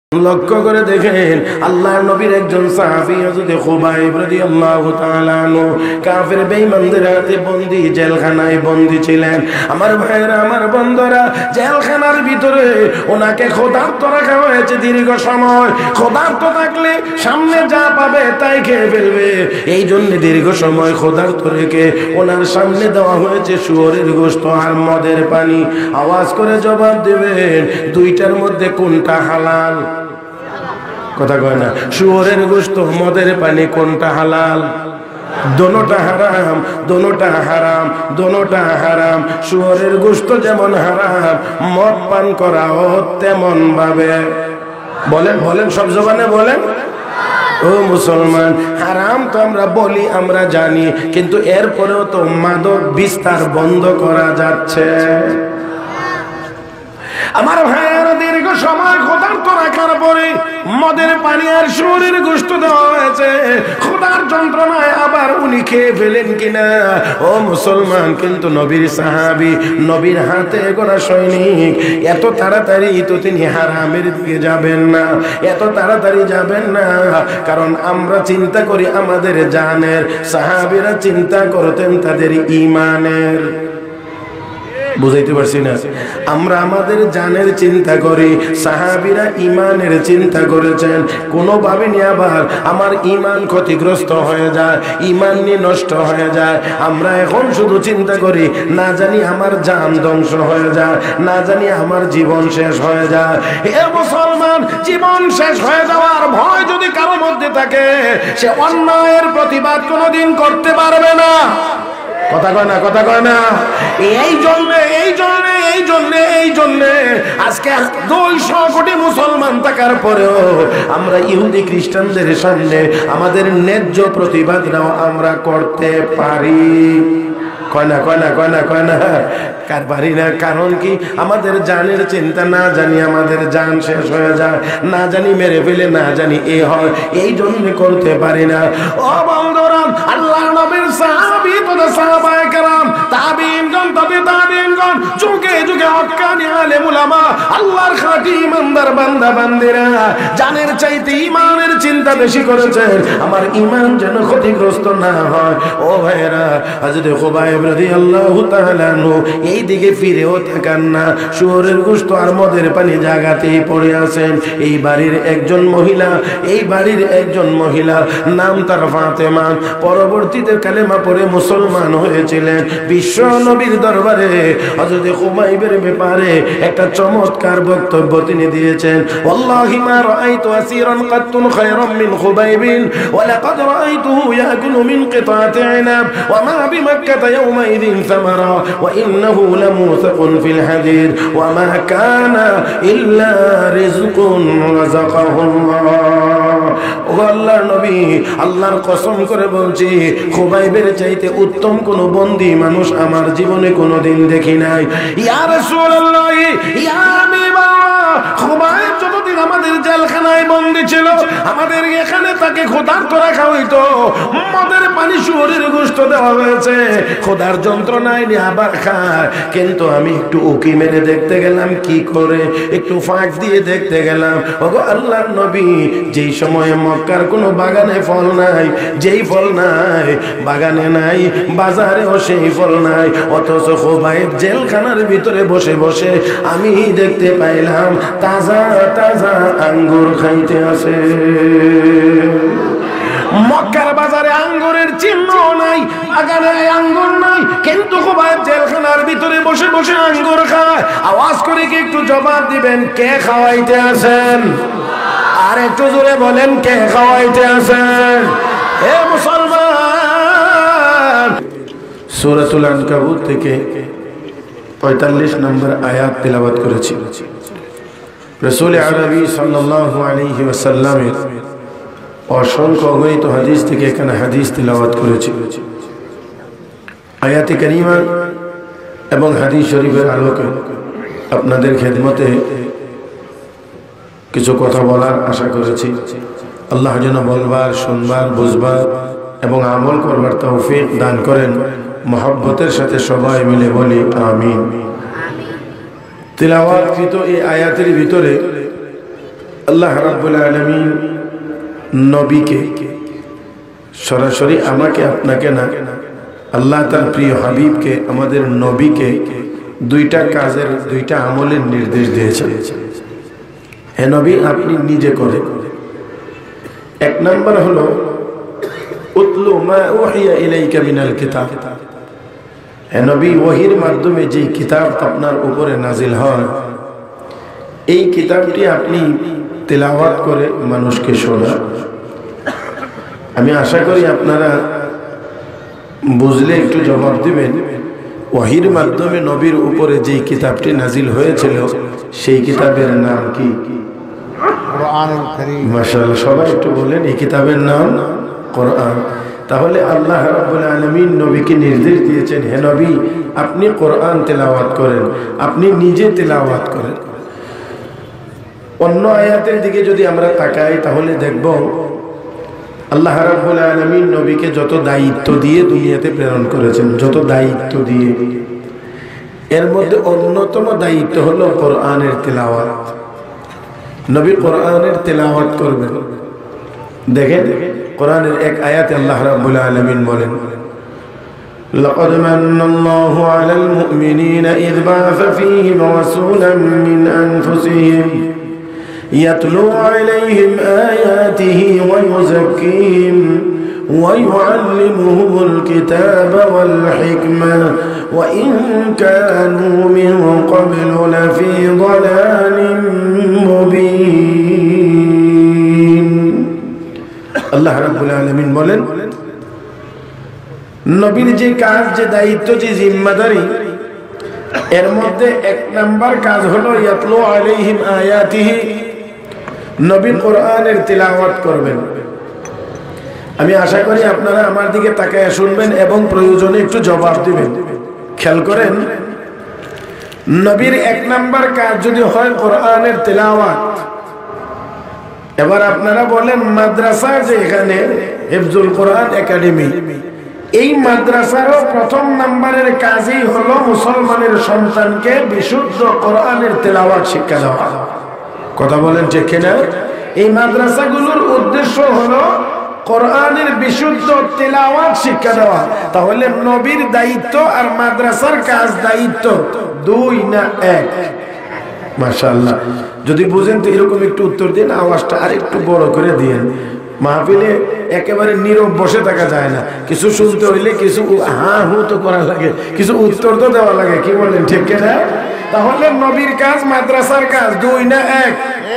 লক্ষ্য করে দেখেন আল্লাহর নবীর একজন সাহাবী হযরত খুবাইব রাদিয়াল্লাহু তাআলা আনহু কাফের বেঈমানদের হাতে বন্দী, জেলখানায় বন্দী ছিলেন। আমার ভাইরা, আমার বন্ধুরা, জেলখানার ভিতরে ওনাকে ক্ষুধার্ত রাখা হয়েছে দীর্ঘ সময়। ক্ষুধার্ত থাকলে সামনে যা পাবে তাই খেয়ে ফেলবে, এই জন্য দীর্ঘ সময় ক্ষুধার্ত রেখে ওনার সামনে দেওয়া হয়েছে শুয়োরের গোশত আর মদের পানি। আওয়াজ করে জবাব দেবেন, দুইটার মধ্যে কোনটা হালাল? কথা কয় না। শুয়োরের গোশত, মদের পানি, কোনটা হালাল? দোনোটা হারাম, দোনোটা হারাম, দোনোটা হারাম। শুয়োরের গোশত যেমন হারাম, মদ পান করাও তেমন ভাবে। বলেন বলেন, সব জবানে বলেন। ও মুসলমান, হারাম তো আমরা বলি, আমরা জানি, কিন্তু এরপরেও তো মাদক বিস্তার বন্ধ করা যাচ্ছে। আমার ভাইয়েরা, দীর্ঘ সময় ক্ষুধার্ত রাখার পরে মদের পানি আর শুয়োরের গোশত দেওয়া হয়েছে। ক্ষুধার যন্ত্রণায় আবার উনি খেয়ে ফেলেন কিনা? ও মুসলমান, কিন্তু নবীর সাহাবী, নবীর হাতে গোনা সৈনিক, এত তাড়াতাড়ি তো তিনি হারামের দিকে যাবেন না, এত তাড়াতাড়ি যাবেন না। কারণ আমরা চিন্তা করি আমাদের জানের, সাহাবীরা চিন্তা করতেন তাদের ঈমানের। বুঝাইতে পারছি না? আমরা আমাদের জানের চিন্তা করি, সাহাবীরা ঈমানের চিন্তা করেছেন। কোনোভাবে নিয়ে আবার আমার ঈমান ক্ষতিগ্রস্ত হয়ে যায়, ঈমান নিয়ে নষ্ট হয়ে যায়। আমরা এখন শুধু চিন্তা করি, না জানি আমার জান ধ্বংস হয়ে যায়, না জানি আমার জীবন শেষ হয়ে যায়। হে মুসলমান, জীবন শেষ হয়ে যাওয়ার ভয় যদি কারো মধ্যে থাকে, সে অন্যায়ের প্রতিবাদ কোনোদিন করতে পারবে না। কথা কয় না, কথা কয় না। এই জন্য আজকে 200 কোটি মুসলমান থাকার পরেও আমরা ইহুদি খ্রিস্টানদের সামনে আমাদের ন্যায্য প্রতিবাদটাও আমরা করতে পারি। কয় না, কয় না, কয় না, কয় না, কার পারি না? কারণ কি? আমাদের জানের চিন্তা, না জানি আমাদের জান শেষ হয়ে যায়, না জানি মেরে ফেলে, না জানি এ হয়, এই জন্য করতে পারি না। ও বন্ধুরা, আল্লাহর নবীর সাহাবী তথা সাহাবায়ে কেরাম, তাবিঈনগণ, তাবিঈনগণ, যুগে যুগে হক্কানি আলেম উলামা, আল্লাহর খাঁটি ইমানদার বান্দা বান্দিরা জানের চাইতে ঈমানের চিন্তা বেশি করেছেন, আমার ঈমান যেন ক্ষতিগ্রস্ত না হয়। ও ভাইরা, হযরত খুবাইব রাদিয়াল্লাহু তাআলা আনহু এই দিকে ফিরেও তাকান না। শুয়োরের গোশত আর মদের পানি জায়গাতেই পড়ে আছেন। এই বাড়ির একজন মহিলা, এই বাড়ির একজন মহিলা, নাম তার ফাতেমা, পরবর্তীতে কালেমা পড়ে মুসলমান হয়েছিলেন। বিশ্ব নবীর দরবারে হযরত খুবাইবের ব্যাপারে একটা চমৎকার বক্তব্য তিনি দিয়েছেন। ওয়াল্লাহি মা রাআইতু আসীরান কাত্তুন খায়রান মিন খুবাইবিন ওয়া লাকাদ রাআইতুহু ইয়াকুলু মিন কিতাতি ইনাব ওয়া মা বিমাক্কাতা ইয়াওমাইযিন সামারা ওয়া ইন্নাহু লামুসাকুন ফিল হাদির ওয়া মা কানা ইল্লা রিজকুন রাযাকাহুল্লাহ। ও আল্লাহর নবী, আল্লাহর কসম করে বলছি, খুবাইবের চাইতে উত্তম কোন বন্দী মানুষ আমার জীবনে কোনোদিন দেখি নাই। ইয়া রাসূলুল্লাহ, ইয়া হাবিবাল্লাহ, খুবাইব যতদিন আমাদের জেলখানায় বন্দী ছিল, আমাদের এখানে তাকে ক্ষুধার্ত রাখা হইতো, মদের পানি শুয়োরের গোশত দেওয়া হয়েছে, ক্ষুধার যন্ত্রণায় নিয়ে আবার খায়। কিন্তু আমি একটু উকি মেরে দেখতে গেলাম কি করে, একটু ফাঁক দিয়ে দেখতে গেলাম। ওগো আল্লাহর নবী, যেই সময়ে মক্কার কোনো বাগানে ফল নাই, যেই ফল নাই বাগানে নাই, বাজারেও সেই ফল নাই, অথচ খুবাইব জেলখানার ভিতরে বসে বসে আমি দেখতে পাইলাম তাজা তাজা আঙ্গুর খাইতে আছে। মক্কার বাজারে আঙ্গুরের চিহ্ন নাই, বাগানে আঙ্গুর নাই, কিন্তু খুবাইব জেলখানার ভিতরে বসে বসে আঙ্গুর খায়। আওয়াজ করে কি একটু জবাব দিবেন, কে খাওয়াইতে আছেন? আর একটু জোরে বলেন, কে খাওয়াইতে আছেন? হে মুসলমান, সূরাতুল আনকাবুত থেকে 45 নম্বর আয়াত তেলাওয়াত করেছি। রাসূল আরবি সাল্লাল্লাহু আলাইহি ওয়াসাল্লামের অসংখ্য অগণিত হাদিস থেকে এখানে হাদিস তেলাওয়াত করেছি। আয়াতে কারিমা এবং হাদিস শরীফের আলোকে আপনাদের খেদমতে কিছু কথা বলার আশা করেছি। আল্লাহ যেন বলবার, শুনবার, বুঝবার এবং আমল করবার তৌফিক দান করেন। মহব্বতের সাথে সবাই মিলে বলি আমিন। তিলাওয়াতকৃত এই আয়াতের ভিতরে আল্লাহ রাব্বুল আলামিন নবীকে সরাসরি আমাকে আপনাকে না, আল্লাহ তার প্রিয় হাবিবকে, আমাদের নবীকে দুইটা কাজের, দুইটা আমলের নির্দেশ দিয়েছেন। হে নবী, আপনি নিজে করেন। এক নাম্বার হলো উতলু মা উহিয়া ইলাইকা মিনাল কিতাব। হে নবী, ওহীর মাধ্যমে যে কিতাব আপনার উপরে নাজিল হয়, এই কিতাবটি আপনি তেলাওয়াত করে মানুষকে শোনান। আমি আশা করি আপনারা বুঝলে একটু জবাব দিবেন। ওহীর মাধ্যমে নবীর উপরে যে কিতাবটি নাজিল হয়েছিল সেই কিতাবের নাম কি? কুরআনুল কারীম। মাশাআল্লাহ, সবাই একটু বলেন, এই কিতাবের নাম কোরআন। তাহলে আল্লাহ রাব্বুল আলামিন নবীকে নির্দেশ দিয়েছেন, হে নবী, আপনি কোরআন তেলাওয়াত করেন, আপনি নিজে তেলাওয়াত করেন। অন্য আয়াতের দিকে যদি আমরা তাকাই তাহলে দেখব আল্লাহ রাব্বুল আলামিন নবীকে যত দায়িত্ব দিয়ে দুনিয়াতে প্রেরণ করেছেন, যত দায়িত্ব দিয়ে, এর মধ্যে অন্যতম দায়িত্ব হলো কোরআনের তেলাওয়াত। নবী কোরআনের তেলাওয়াত করবেন। দেখেন কোরআনের এক আয়াতে আল্লাহ রাব্বুল আলামিন বলেন, لقد من الله على المؤمنين إذ بعث فيهم رسولا من أنفسهم يتلو عليهم آياته ويزكيهم ويعلمهم الكتاب والحكمة وإن كانوا من قبل لفي ضلال مبين। الله رب العالمين বলেন, নবীর যে কাজ, যে দায়িত্ব, যে জিম্মাদারি, এর মধ্যে এক নাম্বার কাজ হলো ইয়াতলু আলাইহিম আয়াতিহি, নবী কোরআনের তিলাওয়াত করবেন। আমি আশা করি আপনারা আমার দিকে তাকায় শুনবেন এবং প্রয়োজনে একটু জবাব দিবেন। খেয়াল করেন, নবীর এক নাম্বার কাজ যদি হয় কোরআনের তিলাওয়াত, এবার আপনারা বলেন মাদ্রাসা যে এখানে হিফজুল কোরআন একাডেমি, এই মাদ্রাসারও প্রথম নাম্বারের কাজই হলো মুসলমানের সন্তানকে বিশুদ্ধ কোরআনের তেলাওয়াত শিক্ষা দেওয়া। কথা বলেন ঠিক কিনা? এই মাদ্রাসাগুলোর উদ্দেশ্য হলো কোরআনের বিশুদ্ধ তেলাওয়াত শিক্ষা দেওয়া। তাহলে নবীর দায়িত্ব আর মাদ্রাসার কাজ দায়িত্ব দুই না এক? মাশাআল্লাহ, যদি বুঝেন তো এরকম একটু উত্তর দিন, আওয়াজটা আর একটু বড় করে দিয়েন। মাহফিলে একেবারে নীরব বসে থাকা যায় না, কিছু শুনতে হইলে কিছু হা হু তো করা লাগে, কিছু উত্তর তো দেওয়া লাগে। কি বলেন ঠিক কিনা? তাহলে নবীর কাজ মাদ্রাসার কাজ দুই না এক?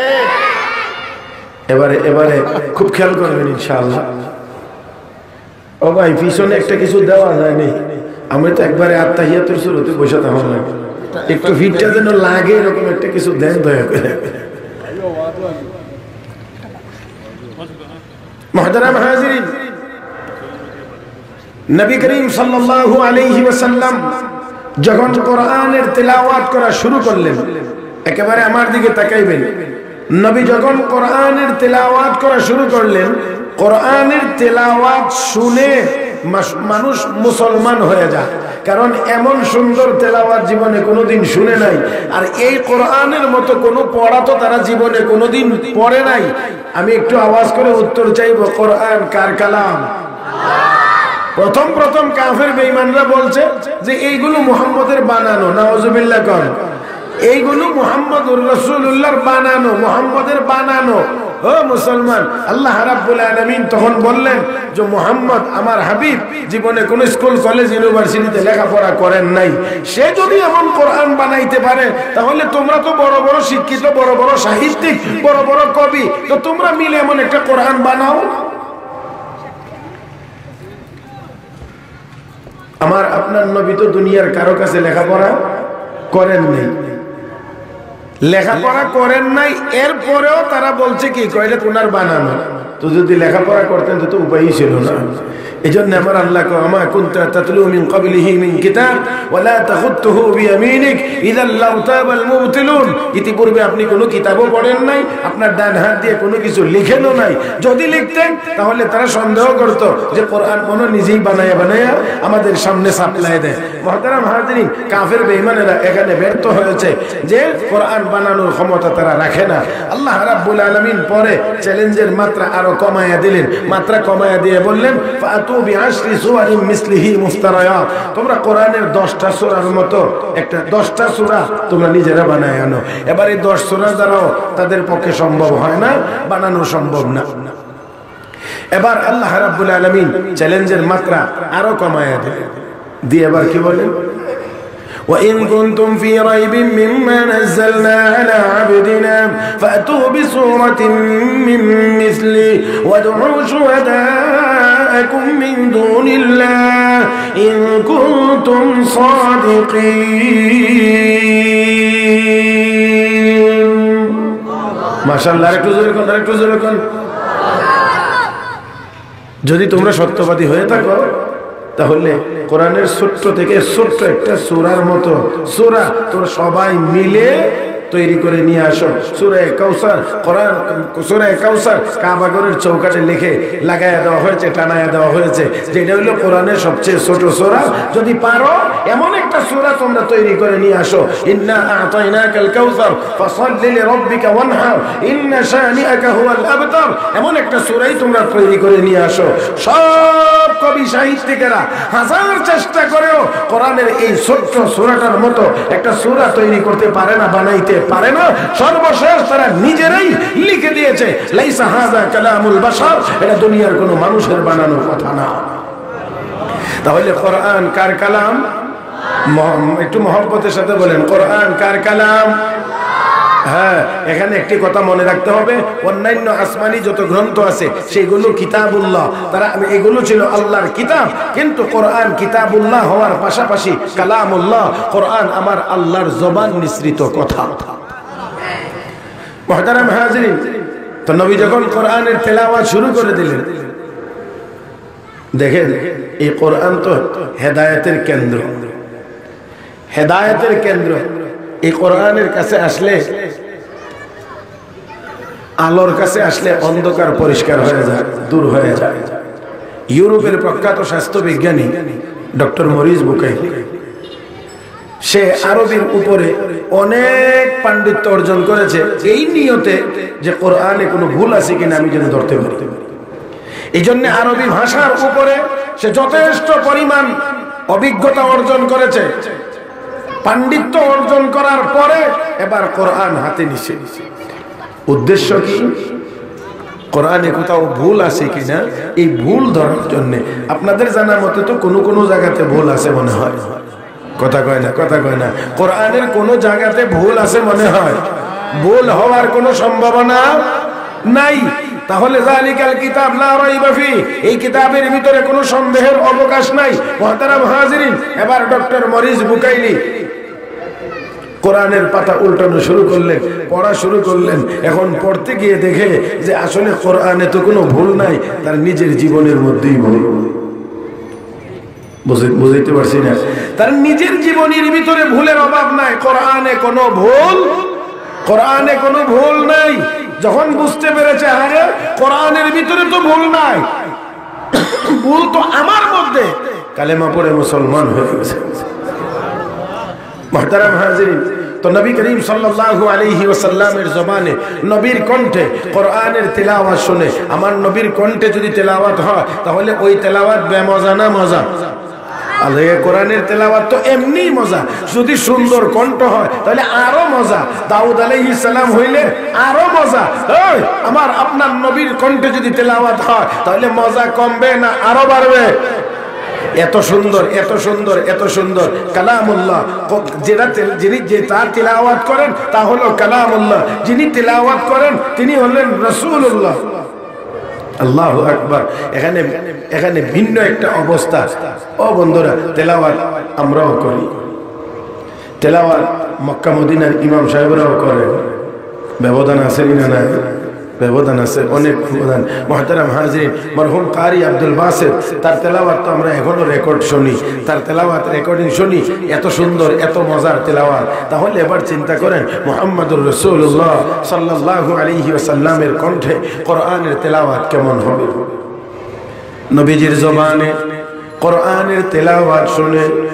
এবারে খুব খেয়াল করবেন ইনশাআল্লাহ। ও ভাই, পিছনে একটা কিছু দেওয়া যায়নি, আমি তো একবারে আত্তাহিয়াতুর শুরুতে বসে থাকা লাগে, একটু ভিড়টা যেন লাগে এরকম একটা কিছু দেন দয়া করে। মুহতারাম হাজিরিন, নবী করিম সাল্লাল্লাহু আলাইহি ওয়াসাল্লাম যখন কোরআনের তেলাওয়াত করা শুরু করলেন, একেবারে আমার দিকে তাকাইবেন, নবী যখন কোরআনের তেলাওয়াত করা শুরু করলেন, কোরআনের তেলাওয়াত শুনে মানুষ মুসলমান হয়ে যায়। কারণ এমন সুন্দর তেলাওয়াত জীবনে কোনোদিন শুনে নাই, আর এই কোরআনের মতো কোনো পড়া তো তারা জীবনে কোনোদিন পড়ে নাই। আমি একটু আওয়াজ করে উত্তর চাইব, কোরআন কার কালাম? প্রথম কাফের বেঈমানরা বলছে যে এইগুলো মুহাম্মদের বানানো। নাউজুবিল্লাহ কর, এইগুলো মুহাম্মদুর রাসূলুল্লাহর বানানো, মুহাম্মদের বানানো। ও মুসলমান, আল্লাহ রাব্বুল আলামিন তখন বললেন যে মুহাম্মদ আমার হাবিব জীবনে কোন স্কুল, কলেজ, ইউনিভার্সিটিতে লেখাপড়া করেন নাই, সে যদি এমন কোরআন বানাইতে পারে তাহলে তোমরা তো বড় বড় শিক্ষিত, বড় বড় সাহিত্যিক, বড় বড় কবি, তো তোমরা মিলে এমন একটা কোরআন বানাও। আমার আপনার নবী তো দুনিয়ার কারো কাছে লেখাপড়া করেন নাই, লেখাপড়া করেন নাই, এরপরেও তারা বলছে কি কয়টা কোনার বানানো। তো যদি লেখাপড়া করতেন তো উপায়ই ছিল না। এজন্য আমার আল্লাহ কয়, আমা কুনতা তাতলু মিন ক্বাবলিহি মিন কিতাব ওয়া লা তাখুতুহু বিয়ামিনিক ইযা লাউতাবাল মুবতিলুন। ইতিপূর্বে আপনি কোনো কিতাবও পড়েন নাই, আপনার ডান হাত দিয়ে কোনো কিছু লিখেনও নাই। যদি লিখতেন তাহলে তারা সন্দেহ করত যে কোরআন মনে নিজেই বানায়া আমাদের সামনে সাপ্লাই দেয়। মুহতারাম হাজিরিন, কাফের বেঈমানেরা এখানে ব্যর্থ হয়েছে যে কোরআন বানানোর ক্ষমতা তারা রাখে না। আল্লাহ রাব্বুল আলামিন পরে চ্যালেঞ্জের মাত্রা আরো কমায়া দিলেন, মাত্রা কমায়া দিয়ে বললেন ফাতু বিআশরি সুওয়ারিন মিসলিহি মুফতারায়াত, তোমরা কোরআনের 10টা সূরার মতো একটা 10টা সূরা তোমরা নিজেরা বানায় আনো। এবার এই 10 সূরা দ্বারাও তাদের পক্ষে সম্ভব হয় না, বানানো সম্ভব না। এবার আল্লাহ রাব্বুল আলামিন চ্যালেঞ্জের মাত্রা আরো কমায়া দিলেন, দিয়ে এবার কি বলেন وإن كنتم في ريب مما نزلنا على عبدنا فأتوا بسورة من مثله وادعوا شهداءكم من دون الله إن كنتم صادقين ما شاء الله আরেকটু জোরে কোন যদি তোমরা সত্যবাদী হয়ে থাকো তাহলে কোরআনের ছোট্ট থেকে ছোট্ট একটা সূরার মতো সূরা তোমরা সবাই মিলে তৈরি করে নিয়ে আসো। সূরা কাউসার, কোরআন সূরা কাউসার কাবাগরের চৌকাঠে লিখে লাগায়া দেওয়া হয়েছে, টানায়া দেওয়া হয়েছে, যেটা হলো কোরআনের সবচেয়ে ছোট সূরা। যদি পারো এমন একটা সূরা তোমরা তৈরি করে নিয়ে আসো, ইন্না আ'তাইনাকাল কাউসার ফাসাল্লি লিরাব্বিকা ওয়ানহার ইন্না শানিআকা হুয়াল আবতার, এমন একটা সূরাই তোমরা তৈরি করে নিয়ে আসো। সব কবি সাহিত্যিকেরা হাজার চেষ্টা করেও কোরআনের এই ছোট্ট সূরাটার মতো একটা সূরা তৈরি করতে পারে না, বানাইতে পারে না। সর্বশেষ তারা নিজেরাই লিখে দিয়েছে লাইসা হাযা কালামুল বাশার, এটা দুনিয়ার কোনো মানুষের বানানো কথা না। তাহলে কোরআন কার কালাম? একটু মহব্বতের সাথে বলেন, কোরআন কার কালাম? হ্যাঁ, এখানে একটি কথা মনে রাখতে হবে, অন্যান্য আসমানি যত গ্রন্থ আছে সেগুলো কিতাবুল্লাহ, তারা এগুলো ছিল আল্লাহর কিতাব, কিন্তু কোরআন কিতাবুল্লাহ হওয়ার পাশাপাশি কালামুল্লাহ, কোরআন আমার আল্লাহর জবান নিঃসৃত কথা। মুহতারাম হাজিরিন, তো নবী যখন কোরআনের তেলাওয়াত শুরু করে দিলেন, দেখেন এই কোরআন তো হেদায়েতের কেন্দ্র, হেদায়েতের কেন্দ্র। এই কোরআনের কাছে আসলে, আলোর কাছে আসলে অন্ধকার পরিষ্কার হয়ে যায়, দূর হয়ে যায়। ইউরোপের প্রখ্যাত স্বাস্থ্য বিজ্ঞানী ডক্টর মরিস বুকাইলি, সে আরবির উপরে অনেক পাণ্ডিত্য অর্জন করেছে এই নিয়তে যে কোরআনে কোনো ভুল আছে কিনা আমি যেন ধরতে পারি। এই জন্য আরবি ভাষার উপরে সে যথেষ্ট পরিমাণ অভিজ্ঞতা অর্জন করেছে। পাণ্ডিত্য অর্জন করার পরে এবার কোরআন হাতে নিছে। উদ্দেশ্য কি? কোরআনে কোথাও ভুল আছে কিনা এই ভুল ধরার জন্য। আপনাদের জানার মতে তো কোনো জায়গাতে ভুল আছে মনে হয়, কথা কয় না, কোরআনের কোন জায়গাতে ভুল আছে মনে হয়? ভুল হওয়ার কোনো সম্ভাবনা নাই। তাহলে যালিকাল কিতাব লা রাইবা ফি, এই কিতাবের ভিতরে কোনো সন্দেহের অবকাশ নাই। মুহতারাম হাজিরিন, এবার ডক্টর মরিস বুকাইলি কোরআনের পাতা উল্টানো শুরু করলেন, পড়া শুরু করলেন। এখন পড়তে গিয়ে দেখে যে আসলে কোরআনে তো কোনো ভুল নাই, তার নিজের জীবনের মধ্যেই ভুল। বুঝাইতে পারছি না? তার নিজের জীবনের ভিতরে ভুলের অভাব নাই, কোরআনে কোনো ভুল নাই। যখন বুঝতে পেরেছে আরে কোরআনের ভিতরে তো ভুল নাই, ভুল তো আমার মধ্যে, কালেমা পড়ে মুসলমান হয়ে গেছে। মুহতারাম হাজিরিন, তো নবী করিম সাল্লাল্লাহু আলাইহি ওয়াসাল্লামের জবানে, নবীর কণ্ঠে কোরআনের তেলাওয়াত শুনে, আমার নবীর কণ্ঠে যদি তেলাওয়াত হয় তাহলে ওই তেলাওয়াত বেমজা না মজা? আল্লাহ কোরআনের তেলাওয়াত তো এমনি মজা, যদি সুন্দর কণ্ঠ হয় তাহলে আরো মজা। দাউদ আলাইহিস সালাম হইলে আরো মজা। আমার আপনার নবীর কণ্ঠে যদি তেলাওয়াত হয় তাহলে মজা কমবে না আরো বাড়বে? এত সুন্দর, এত সুন্দর, এত সুন্দর কালামুল্লাহ। যিনি তার তিলাওয়াত করেন তা হলো কালামুল্লাহ, যিনি তিলাওয়াত করেন তিনি হলেন রাসূলুল্লাহ। আল্লাহু আকবার। এখানে ভিন্ন একটা অবস্থা। ও বন্ধুরা, তেলাওয়াত আমরাও করি, তেলাওয়াত মক্কা মদিনার ইমাম সাহেবরাও করেন। ব্যবধান আছে না? নাই, ব্যবধান আছে, অনেক ব্যবধান। মুহতারাম হাজিরিন, মরহুম কারি আব্দুল বাসিত, তার তেলাওয়াত তো আমরা এখনো রেকর্ড শুনি, তার তেলাওয়াত রেকর্ডিং শুনি, এত সুন্দর, এত মজার তেলাওয়াত। তাহলে এবার চিন্তা করেন মুহাম্মদুর রাসূলুল্লাহ সাল্লাল্লাহু আলাইহি ওয়াসাল্লামের কণ্ঠে কোরআনের তেলাওয়াত কেমন হবে? নবীজির জবানে কোরআনের তেলাওয়াত শুনে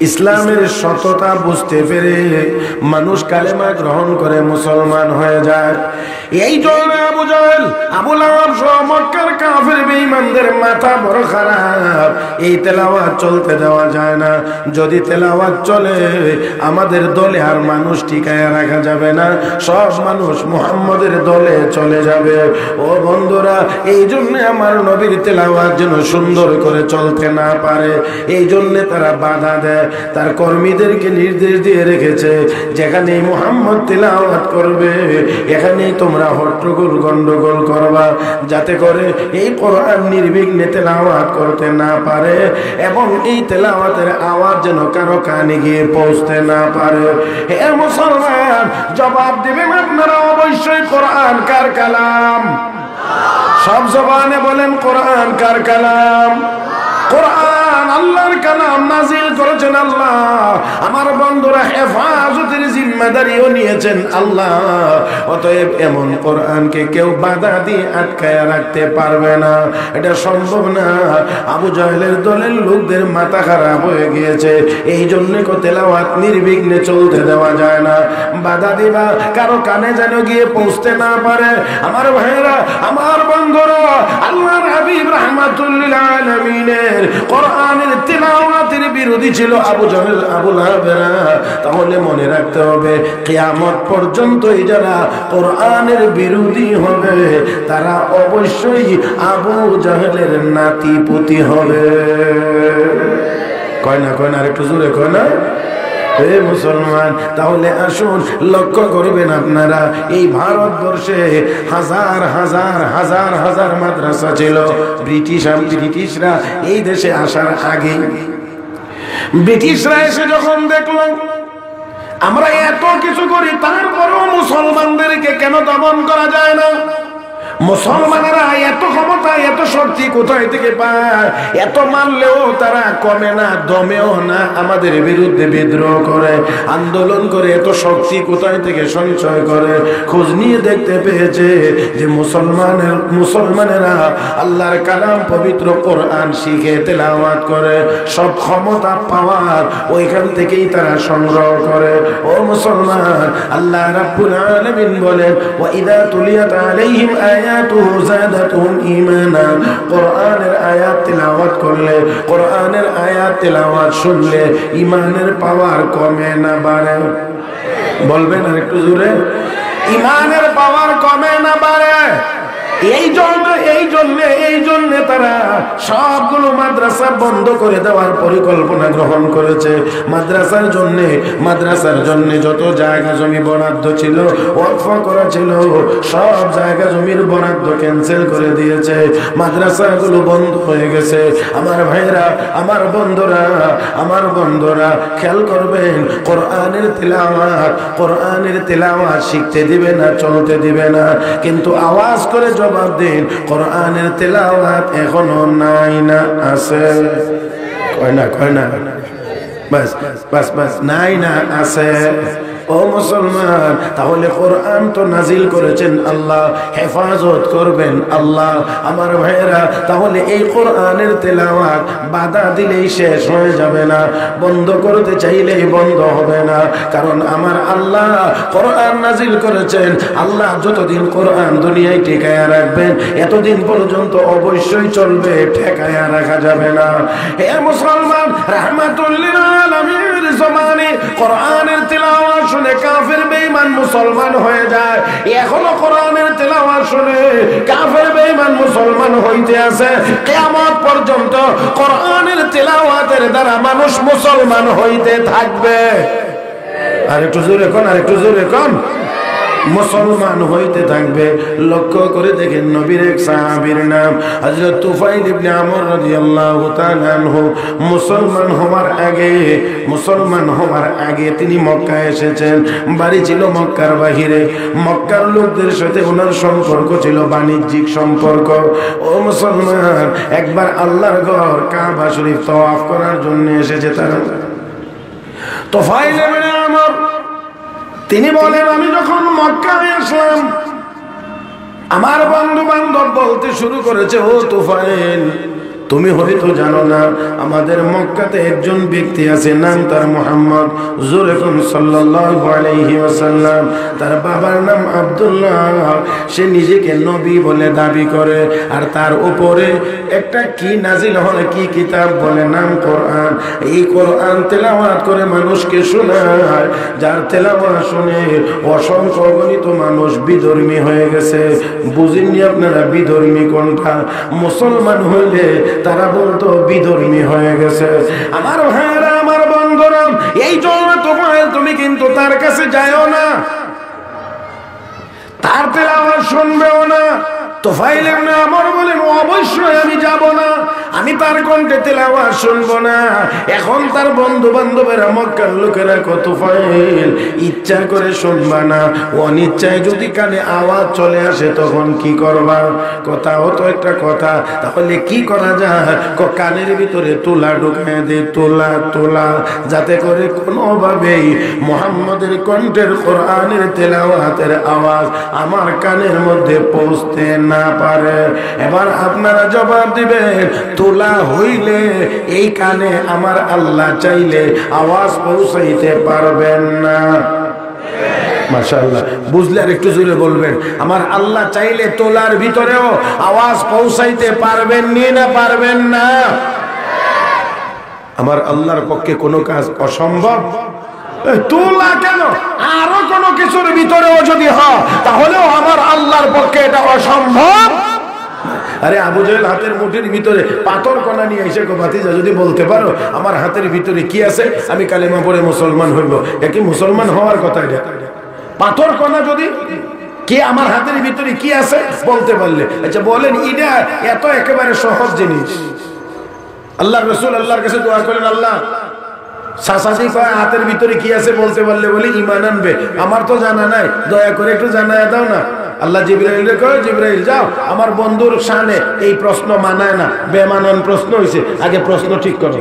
ইসলামের সততা বুঝতে পেরে মানুষ কালেমা গ্রহণ করে মুসলমান হয়ে যায়। এই জন্য আবু জাহেল, আবু লাহাব সহ মক্কার কাফের বেঈমানদের মাথা বড় খারাপ। এই তেলাওয়াত চলতে দেওয়া যায় না। যদি তেলাওয়াত চলে আমাদের দলে আর মানুষ টিকায় রাখা যাবে না, সব মানুষ মুহাম্মদের দলে চলে যাবে। ও বন্ধুরা, এই জন্য আমার নবীর তেলাওয়াত যেন সুন্দর করে চলতে না পারে, এই জন্য তারা বাধা দেয়। তার কর্মীদেরকে নির্দেশ দিয়ে রেখেছে, যেখানে মুহাম্মদ তেলাওয়াত করবে এখানেই তোমরা হট্টগোল গন্ডগোল করবা, যাতে করে এই কোরআন নির্বিঘ্নে তেলাওয়াত করতে না পারে এবং এই তেলাওয়াতের আওয়াজ যেন কারো কানে গিয়ে পৌঁছতে না পারে। হে মুসলমান, জবাব দিবেন আপনারা অবশ্যই কোরআন কার কালাম? সব জবানে বলেন কোরআন কার কালাম? কোরআন আল্লাহর কালাম, নাজিল করেছেন আল্লাহ। আমার বন্ধুরা, হেফাজতের জিম্মাদারিও নিয়েছেন আল্লাহ। অতএব এমন কোরআনকে কেউ বাধা দিয়ে আটকায় রাখতে পারবে না, এটা সম্ভব না। আবু জাহেলের দলের লোকদের মাথা খারাপ হয়ে গিয়েছে, এই জন্য তেলাওয়াত নির্বিঘ্নে চলতে দেওয়া যায় না। বাধা দিবা কারো কানে যেন গিয়ে পৌঁছতে না পারে। আমার ভাইরা, আমার বন্ধুরা, আল্লাহর হাবিব রাহমাতুল্লিল আলামিনের কোরআনের তেলাওয়াতের বিরোধী ছিল আবু জাহেল, আবু লাহাবেরা। তাহলে মনে রাখতে হবে, কিয়ামত পর্যন্তই যারা কোরআনের বিরোধী হবে তারা অবশ্যই আবু জাহেলের নাতিপুতি হবে। কয় না, কয় না, আর একটু জোরে কয় না। হে মুসলমান, তাহলে আসুন লক্ষ্য করবেন আপনারা, এই ভারতবর্ষে হাজার হাজার হাজার হাজার মাদ্রাসা ছিল। ব্রিটিশরা এই দেশে আসার আগে, ব্রিটিশরা এসে যখন দেখলো আমরা এত কিছু করি, তারপরেও মুসলমানদেরকে কেন দমন করা যায় না? মুসলমানেরা এত ক্ষমতা, এত শক্তি কোথায় থেকে পায়? এত মারলেও তারা কমে না, দমেও না, আমাদের বিরুদ্ধে বিদ্রোহ করে, আন্দোলন করে, এত শক্তি কোথায় থেকে সঞ্চয় করে? খোঁজ নিয়ে দেখতে পেয়েছে যে মুসলমানেরা আল্লাহর কালাম পবিত্র কোরআন শিখে তেলাওয়াত করে, সব ক্ষমতা পাওয়ার ওইখান থেকেই তারা সংগ্রহ করে। ও মুসলমান, আল্লাহ রাব্বুল আলামিন বলেন, ওয়া ইযা তুলিয়াত আলাইহিম আয়াতুহু যাদাতুহুম ঈমানা। কোরআনের আয়াত তেলাওয়াত করলে, কোরআনের আয়াত তেলাওয়াত শুনলে ঈমানের পাওয়ার কমে না বাড়ে? বলবেন আর একটু জোরে। ঈমানের পাওয়ার কমে না বাড়ে? এই জন্য তারা সবগুলো মাদ্রাসা বন্ধ করে দেওয়ার পরিকল্পনা গ্রহণ করেছে। মাদ্রাসার জন্য যত জায়গা জমি বরাদ্দ ছিল, ওয়াকফ করা ছিল, সব জায়গা জমির বরাদ্দ ক্যান্সেল করে দিয়েছে। মাদ্রাসাগুলো বন্ধ হয়ে গেছে। আমার ভাইরা, আমার বন্ধুরা খেয়াল করবেন, কোরআনের তেলাওয়াত শিখতে দিবে না, চলতে দিবে না, কিন্তু আওয়াজ করে জবাব দিন, কোরআনের তেলাওয়াত এখনো নাই না আছে? কয় না বাস নাই না আছে? ও মুসলমান, তাহলে কোরআন তো নাজিল করেছেন আল্লাহ, হেফাজত করবেন আল্লাহ। আমার ভাইয়েরা, তাহলে এই কোরআনের তেলাওয়াত বাধা দিলেই শেষ হয়ে যাবে না, বন্ধ করতে চাইলেই বন্ধ হবে না। কারণ আমার আল্লাহ কোরআন নাজিল করেছেন। আল্লাহ যতদিন কোরআন দুনিয়ায় ঠেকায়া রাখবেন, এতদিন পর্যন্ত অবশ্যই চলবে, ঠেকায়া রাখা যাবে না। হে মুসলমান, রাহমাতুল্লিল আলামিনের জমানে কোরআনের তেলাওয়াত শুনে কাফের বেঈমান মুসলমান হয়ে যায়। এখনো কোরআনের তেলাওয়াত শুনে কাফের বেঈমান মুসলমান হইতে আছে। কিয়ামত পর্যন্ত কোরআনের তেলাওয়াতের দ্বারা মানুষ মুসলমান হইতে থাকবে। আর একটু জোরে কোন মুসলমান হইতে থাকবে। লক্ষ্য করে দেখেন, নবীর এক সাহাবীর নাম হযরত তুফাইল ইবনে আমর রাদিয়াল্লাহু তাআলা আনহু মুসলমান হওয়ার আগে তিনি মক্কায় এসেছেন। বাড়ি ছিল মক্কার বাহিরে। মক্কার লোকদের সাথে ওনার সম্পর্ক ছিল বাণিজ্যিক সম্পর্ক। ও মুসলমান, একবার আল্লাহর ঘর কাবা শরীফ তওয়াফ করার জন্য এসেছে তারা। তুফাইল ইবনে আমর তিনি বলেন, আমি যখন মক্কায় আসলাম, আমার বন্ধু বান্ধব বলতে শুরু করেছে, ও তুফাইল, তুমি হয়তো জানো না, আমাদের মক্কাতে একজন ব্যক্তি আছে, নাম তার মুহাম্মদ, জোরে কোন সাল্লাল্লাহু আলাইহি ওয়াসাল্লাম। তার বাবার নাম আব্দুল্লাহ। সে নিজেকে নবী বলে দাবি করে, আর তার উপরে একটা কি নাজিল হয়, কি কিতাব বলে নাম কোরআন। এই কোরআন তেলাওয়াত করে মানুষকে শোনায়, যার তেলাওয়াত শুনে অসংখ্য অগণিত মানুষ বিধর্মী হয়ে গেছে। বুঝেননি আপনারা বিধর্মী কোনটা? মুসলমান হইলে তারা বলতো বিধর্মী হয়ে গেছে। আমার ভাইরা, আমার বন্ধুরা, এই জন্য তুমি কিন্তু তার কাছে যাইও না, তার তেলাওয়াত শুনবেও না। তোফাইল ইবনে আমর বলেন, অবশ্যই আমি যাব না, আমি তার কণ্ঠে তেলাওয়াত শুনবো না। এখন তার বন্ধু বান্ধবেরা, মক্কার লোকেরা কত, তোফাইল ইচ্ছা করে শুনবা না, অনিচ্ছায় যদি কানে আওয়াজ চলে আসে তখন কি করবা? কথাও তো একটা কথা, তাহলে কি করা যায়? কানের ভিতরে তুলা ঢুকিয়ে দে, তুলা তুলা, যাতে করে কোনোভাবেই মুহাম্মদের কণ্ঠের কোরআনের তেলাওয়াতের আওয়াজ আমার কানের মধ্যে পৌঁছতে না পারে। এবার আপনারা জবাব দিবেন, তোলা হইলে এই কানে আমার আল্লাহ চাইলে আওয়াজ পৌঁছাইতে পারবেন না? মাশাআল্লাহ, বুঝলে আর একটু জোরে বলবেন। আমার আল্লাহ চাইলে তোলার ভিতরেও আওয়াজ পৌঁছাইতে পারবেন না পারবেন না? আমার আল্লাহর পক্ষে কোনো কাজ অসম্ভব? তোলা কেন, আরো কোনো কিছুর ভিতরেও যদি হয় তাহলেও আমার আল্লাহর পক্ষে এটা অসম্ভব। আরে আবু জাহেল হাতের মুঠির ভিতরে পাথর কণা নিয়ে এসে ভাতিজা যদি বলতে পারো আমার হাতের ভিতরে কি আছে, আমি কালেমা পড়ে মুসলমান হইব, একই মুসলমান হওয়ার কথা। এটা পাথর কণা যদি কি আমার হাতের ভিতরে কি আছে বলতে পারলে, আচ্ছা বলেন, এটা এত একেবারে সহজ জিনিস। আল্লাহ রাসূল আল্লাহর কাছে দোয়া করেন, আল্লাহ শাসাসি কয় হাতের ভিতরে কি আছে বলতে পারলে বলে ঈমান আনবে, আমার তো জানা নাই, দয়া করে একটু জানায় দাও না। আল্লাহ জিবরাইলকে কয়, জিবরাইল যাও, আমার বন্ধুর শানে এই প্রশ্ন মানায় না, বেমানান প্রশ্ন হইছে, আগে প্রশ্ন ঠিক করো।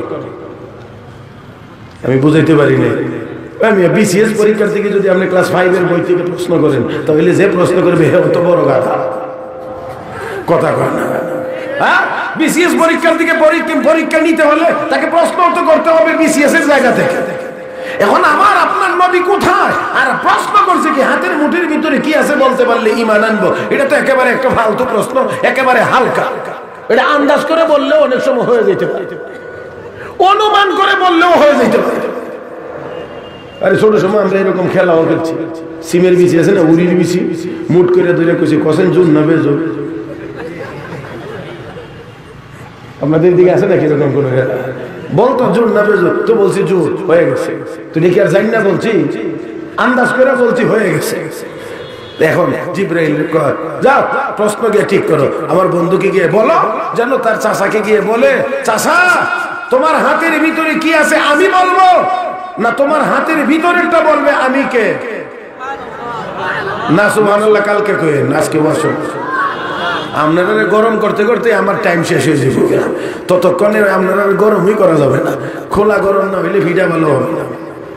আমি বুঝাইতে পারি নাই। আমি বিসিএস পরীক্ষার থেকে যদি আপনি ক্লাস 5 এর বই থেকে প্রশ্ন করেন তাহলে যে প্রশ্ন করবে হে অত বড় গাধা, কথা কয় না। হ্যাঁ, বিসিএস পরীক্ষার দিকে পরীক্ষা নিতে হলে তাকে প্রশ্ন তো করতে হবে বিসিএস এর জায়গা থেকে। এখন আমার আপনার নবী কোথায়, আর প্রশ্ন করছে কি হাতের মুঠির ভিতরে কি আছে বলতে পারলে ঈমান আনবো? এটা তো একেবারে একটা ফালতু প্রশ্ন, একেবারে হালকা। এটা আন্দাজ করে বললেও অনেক সময় হয়ে যেতে পারে, অনুমান করে বললেও হয়ে যেতে পারে। আরে ছোট সময় আমরা এরকম খেলাও খেলছি, সিমের বিচি আছে না, উড়ির বিচি, মুট করে ধরে কইছি কসেন জুন না বেজো। আপনাদের দিকে আছে না কিরকম কোন বলতো জোর না বেজো, তো বলছি জোর হয়ে গেছে, তুই দেখি আর জানি না বলছি, আন্দাজ করে বলছি হয়ে গেছে। এখন জিবরাইল কয়, যাও প্রশ্ন গিয়ে ঠিক করো, আমার বন্ধুকে গিয়ে বলো যেন তার চাচাকে গিয়ে বলে, চাচা তোমার হাতের ভিতরে কি আছে আমি বলবো, না তোমার হাতের ভিতরেরটা বলবে আমি কে? না সুবহানাল্লাহ, কালকে কয়ে আজকে বসো। আপনারা গরম করতে করতে আমার টাইম শেষ হয়ে যাবে, ততক্ষণে আপনারা গরমই করা যাবে না, খোলা গরম না হইলে ভিড়া ভালো হবে না।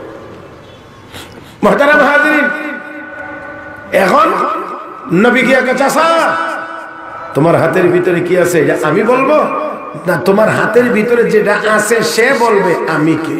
মুহতারাম হাজিরিন, এখন নবী কি আগে, চাচা তোমার হাতের ভিতরে কি আছে এটা আমি বলবো, না তোমার হাতের ভিতরে যেটা আছে সে বলবে আমি কে?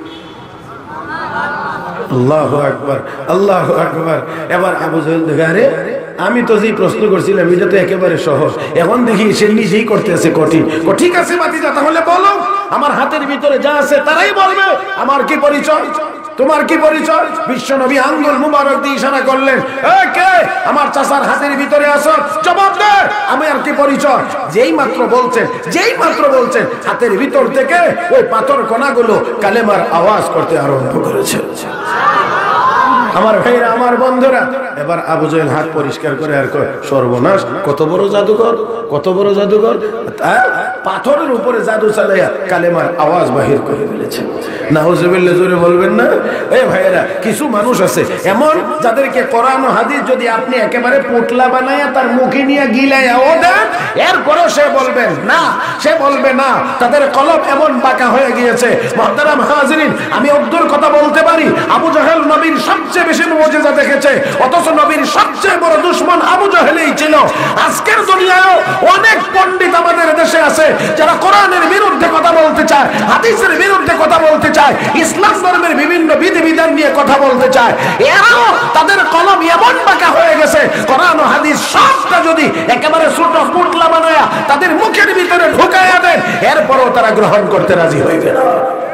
আল্লাহু আকবার, আল্লাহু আকবার। এবার আবু জাহেল দেখে, আরে আমি তো যে প্রশ্ন করছিলাম এটা তো একেবারে সহজ, এখন দেখি সে নিজেই করতেছে কঠিন। ঠিক আছে ভাতিজা, তাহলে বলো আমার হাতের ভিতরে যা আছে তারাই বলবে আমার কি পরিচয়, তোমার কি পরিচয়? বিশ্ব নবী আঙ্গুল মুবারক দিয়ে ইশারা করলেন, এই কে আমার চাচার হাতের ভিতরে আছো, জবাব দে আমি আর কি পরিচয়? যেই মাত্র বলছেন হাতের ভিতর থেকে ওই পাথর কণাগুলো কালেমার আওয়াজ করতে আরম্ভ করেছে। আমার ভাইরা, আমার বন্ধুরা, এবার আবু জাহেল হাত পরিষ্কার করে আর কয়, সর্বনাশ, কত বড় জাদুকর, কত বড় জাদুকর, পাথরের উপরে জাদু চালাইয়া কালেমার আওয়াজ বাহির করে ফেলেছে। নাউজুবিল্লাহ, জোরে বলবেন না? এই ভাইরা, কিছু মানুষ আছে এমন যাদেরকে কোরআন ও হাদিস যদি আপনি একেবারে পুতলা বানাইয়া তার মুখে নিয়ে গিলাইয়া ও দেন, এরপরও সে বলবে না, তাদের কলব এমন বাঁকা হয়ে গিয়েছে। মুহতারাম হাজিরিন, আমি অদ্দুর কথা বলতে পারি, আবু জাহেল নবীর সবচেয়ে বেশি মুজিজা দেখেছে, অথচ নবীর সবচেয়ে বড় দুশমন আবু জাহেলই ছিল। আজকের দুনিয়ায়ও অনেক পণ্ডিত আমাদের দেশে আছে আছে যারা কোরআনের বিরুদ্ধে কথা বলতে চায়, হাদিসের বিরুদ্ধে কথা বলতে চায়, ইসলাম ধর্মের বিভিন্ন বিধিবিধান নিয়ে কথা বলতে চায়। এরাও তাদের কলম এমন বাঁকা হয়ে গেছে, কোরআন ও হাদিস সবটা যদি একেবারে ছোট পুটলা বানায়া তাদের মুখের ভিতরে ঢুকায়া দেন, এরপরও তারা গ্রহণ করতে রাজি হইবে না।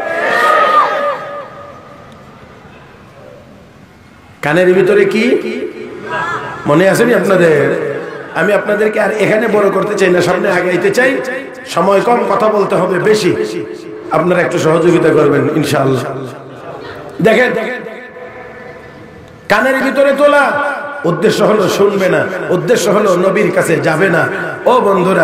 কানের ভিতরে কি মনে আসেনি আপনাদের? আমি আপনাদেরকে আর এখানে বড় করতে চাই না, সামনে আগাইতে চাই। সময় কম, কথা বলতে হবে বেশি, আপনারা একটু সহযোগিতা করবেন ইনশাআল্লাহ। দেখেন, কানের ভিতরে তোলা উদ্দেশ্য হলো শুনবে না, উদ্দেশ্য হলো নবীর কাছে যাবে না। ও বন্ধুরা,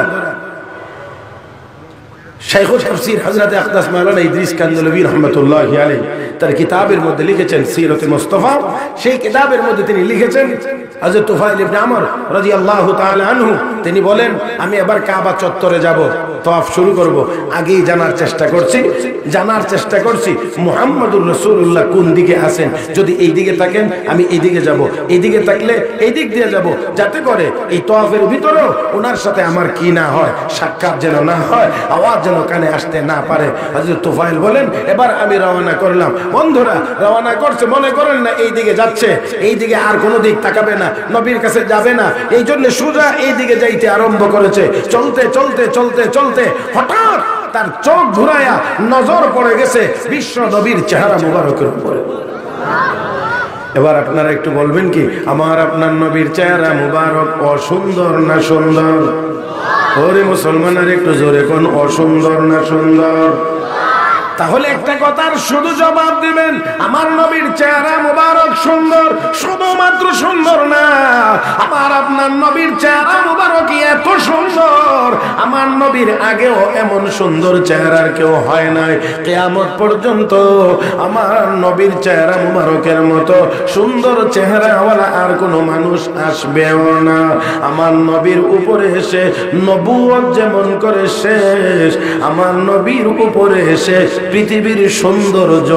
শাইখুল তাফসীর হযরত আকদাস মাওলানা ইদ্রিস কান্দলভী রাহমাতুল্লাহি আলাইহি তার কিতাবের মধ্যে লিখেছেন সিরাতে মুস্তাফা। সেই কিতাবের মধ্যে তিনি লিখেছেন হযরত তুফাইল ইবনে আমর রাদিয়াল্লাহু তাআলা আনহু তিনি বলেন, আমি এবার কাবা চত্বরে যাব, তাওয়াফ শুরু করব। আগেই জানার চেষ্টা করছি মুহাম্মদুর রাসূলুল্লাহ কোন দিকে আছেন। যদি এই দিকে থাকেন আমি এই দিকে যাব, এই দিকে থাকলে এই দিক দিয়ে যাব, যাতে করে এই তাওয়াফের ভিতরেও ওনার সাথে আমার কি না হয়, সাক্ষাৎ যেন না হয়, আওয়াজ যেন কানে আসতে না পারে। হযরত তুফাইল বলেন, এবার আমি রওনা করলাম। বন্ধুরা, রওনা করছে, মনে করেন না এই দিকে যাচ্ছে, এই দিকে আর কোনো দিক তাকাবে না, নবীর কাছে যাবে না, এই জন্য সোজা এই দিকে যাইতে আরম্ভ করেছে। চলতে চলতে চলতে চলতে হঠাৎ তার চোখ ঘুরায়া নজর পড়ে গেছে বিশ্ব নবীর চেহারা মুবারকের উপরে। এবার আপনারা একটু বলবেন কি, আমার আপনার নবীর চেহারা মুবারক অসুন্দর না সুন্দর? ওরে মুসলমানের একটু জোরে কোন, অসুন্দর না সুন্দর? তাহলে একটা কথার শুধু জবাব দিবেন, আমার নবীর চেহারা মুবারক সুন্দর, শুধুমাত্র সুন্দর না, আমার আপনার নবীর চেহারা মুবারক এত সুন্দর, আমার নবীর আগেও এমন সুন্দর চেহারার কেউ হয় নাই। কিয়ামত পর্যন্ত আমার নবীর চেহারা মুবারকের মতো সুন্দর চেহারাওয়ালা আর কোনো মানুষ আসবেও না। আমার নবীর উপরে এসে নবুয়ত যেমন করে শেষ, আমার নবীর উপরে এসে পৃথিবীর সৌন্দর্য।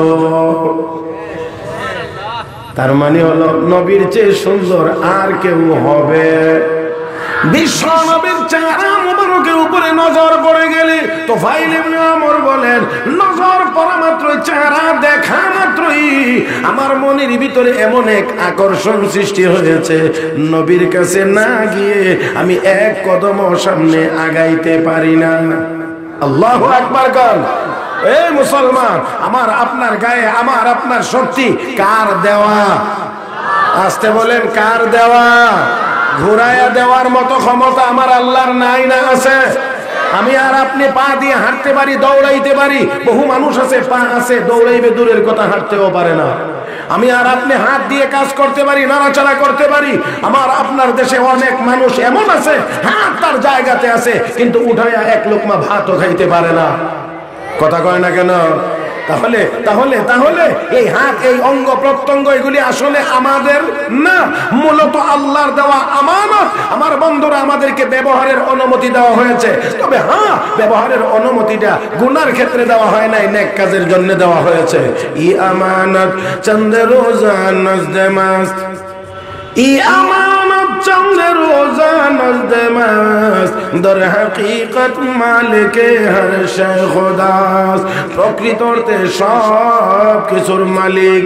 তার মানে হলো নবীর চেয়ে সুন্দর আর কেউ হবে? বিশ্ব নবীর চেহারা মুবারকের উপরে নজর পড়ে গেলে তুফাইল ইবনে আমর বলেন, নজর পড়া মাত্রই, চেহারা দেখা মাত্রই আমার মনের ভিতরে এমন এক আকর্ষণ সৃষ্টি হয়েছে, নবীর কাছে না গিয়ে আমি এক কদম সামনে আগাইতে পারি না। আল্লাহু আকবার কর। এই মুসলমান, আমার আপনার গায়ে আমার আপনার শক্তি কার দেওয়া? আসতে বলেন, কার দেওয়া? ঘুরাইয়া দেওয়ার মতো ক্ষমতা আমার আল্লাহর নাই না আছে? আমি আর আপনি পা দিয়ে হাঁটতে পারি, দৌড়াইতে পারি, বহু মানুষ আছে পা আছে, দৌড়াইবে দূরের কথা, হাঁটতেও পারে না। আমি আর আপনি হাত দিয়ে কাজ করতে পারি, নাড়াচাড়া করতে পারি। আমার আপনার দেশে অনেক মানুষ এমন আছে, হাত তার জায়গাতে আছে, কিন্তু উঠাইয়া এক লোকমা ভাতও খাইতে পারে না। কথা কয় না কেন? তাহলে তাহলে তাহলে এই হাত, এই অঙ্গ প্রত্যঙ্গ, এগুলি আসলে আমাদের না, মূলত আল্লাহর দেওয়া আমানত। আমার বন্ধুরা, আমাদেরকে ব্যবহারের অনুমতি দেওয়া হয়েছে, তবে হ্যাঁ, ব্যবহারের অনুমতিটা গুনার ক্ষেত্রে দেওয়া হয় নাই, নেক কাজের জন্য দেওয়া হয়েছে। ই আমানত চন্দ্র রোজা নজদে মাস্ত, ই আমানত চন্দ্র রোজা নজদে মাস্ত, দর হাকিকত মালিকে হর শে খুদাস। প্রকৃত অর্থে সব কিছুর মালিক,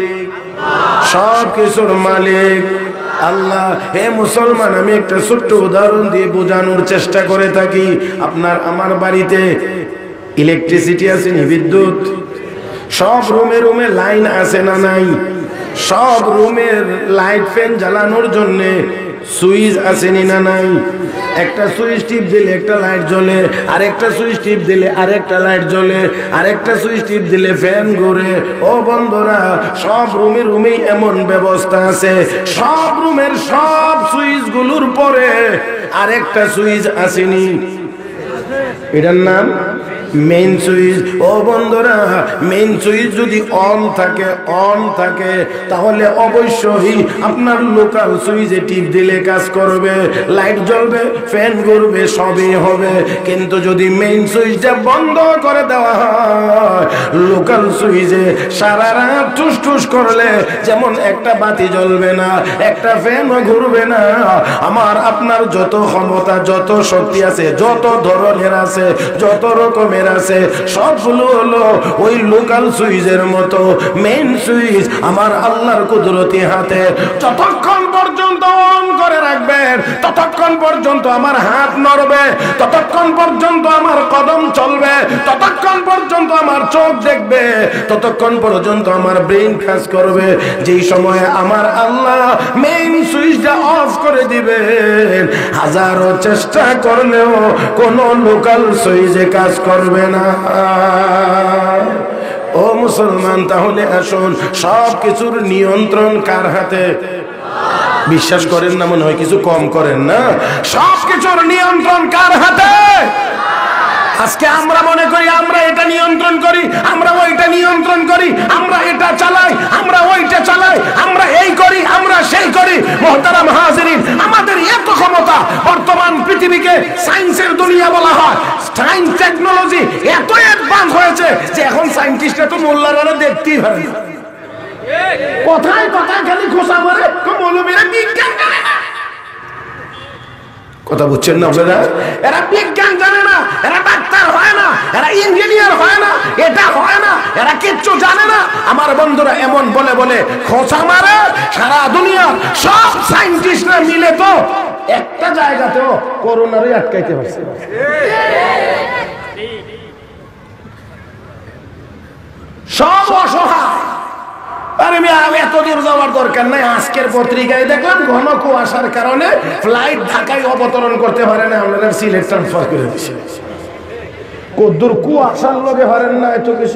সব কিছুর মালিক আল্লাহ। হে মুসলমান, আমি একটা ছোট্ট উদাহরণ দিয়ে বোঝানোর চেষ্টা করে থাকি। আপনার আমার বাড়িতে ইলেকট্রিসিটি আছে নি, বিদ্যুৎ? সব রুমে রুমে লাইন আছে না নাই? সব রুমের লাইট ফ্যান জ্বালানোর জন্য সুইচ আসেনি না নাই? একটা সুইচ টিপ দিলে একটা লাইট জ্বলে, আরেকটা সুইচ টিপ দিলে আরেকটা লাইট জ্বলে, আরেকটা সুইচ টিপ দিলে ফ্যান ঘুরে। ও বন্ধুরা, সব রুমে রুমেই এমন ব্যবস্থা আছে, সব রুমের সব সুইচ গুলোর পরে আরেকটা সুইচ আসেনি, এটার নাম মেইন সুইচ, ও বন্ধুরা মেইন সুইচ যদি অন থাকে তাহলে অবশ্যই আপনার লোকাল সুইচে টিপ দিলে কাজ করবে, লাইট জ্বলবে, ফ্যান ঘুরবে, সবই হবে। কিন্তু যদি মেইন সুইচটা বন্ধ করে দেওয়া হয়, লোকাল সুইচে সারা রাত টুস টুস করলে যেমন একটা বাতি জ্বলবে না, একটা ফ্যানও ঘুরবে না। আমার আপনার যত ক্ষমতা, যত শক্তি আছে, যত ধরনের আছে, যত রকমের আছে, সবগুলো হলো ওই লোকাল সুইচের মতো। মেইন সুইচ আমার আল্লাহর কুদরতি হাতে। যতক্ষণ পর্যন্ত অন করে রাখবেন ততক্ষণ পর্যন্ত আমার হাত নড়বে, ততক্ষণ পর্যন্ত আমার কদম চলবে, ততক্ষণ পর্যন্ত আমার চোখ দেখবে, ততক্ষণ পর্যন্ত আমার ব্রেইন কাজ করবে। যেই সময়ে আমার আল্লাহ মেইন সুইচটা অফ করে দিবেন, হাজারো চেষ্টা করলেও কোনো লোকাল সুইচে কাজ করবে না। ও মুসলমান, তাহলে আসুন, সব কিছুর নিয়ন্ত্রণ কার হাতে? বিশ্বাস করেন না, মনে হয় কিছু কম করেন না। সব কিছুর নিয়ন্ত্রণ কার হাতে? আজকে আমরা মনে করি আমরা এটা নিয়ন্ত্রণ করি, আমরা ওইটা নিয়ন্ত্রণ করি, আমরা এটা চালাই, আমরা ওইটা চালাই, আমরা এই করি, আমরা সেই করি। মুহতারাম হাজিরিন, আমাদের এত ক্ষমতা, বর্তমান পৃথিবীকে সায়েন্সের দুনিয়া বলা হয়। সায়েন্স টেকনোলজি এত অ্যাডভান্স হয়েছে যে এখন সায়েন্টিস্টরা তো মোল্লারা দেখতেই পারে না। কথায় কথায় খালি খোসা মারে, মৌলবীরা বিজ্ঞান জানে না। কথা বুঝছেন না আপনারা? এরা বিজ্ঞান জানে না, এরা ডাক্তার হয় না, এরা ইঞ্জিনিয়ার হয় না, এটা হয় না, এরা কিচ্ছু জানে না। আমার বন্ধুরা এমন বলে বলে খোঁচা মারে, সারা দুনিয়ার সব সায়েন্টিস্টরা মিলে তো একটা জায়গাতেও করোনারই আটকাইতে পারছে। সব অসহায়। আরে আমি এত দূর যাওয়ার দরকার নাই। আজকের পত্রিকায় দেখলাম ঘন কুয়াশার কারণে ফ্লাইট ঢাকায় অবতরণ করতে পারে না, আমরা সিলেট ট্রান্সফার করে দিচ্ছি। কদ্দুর কুয়াশার লগে পারেন না এত কিছু।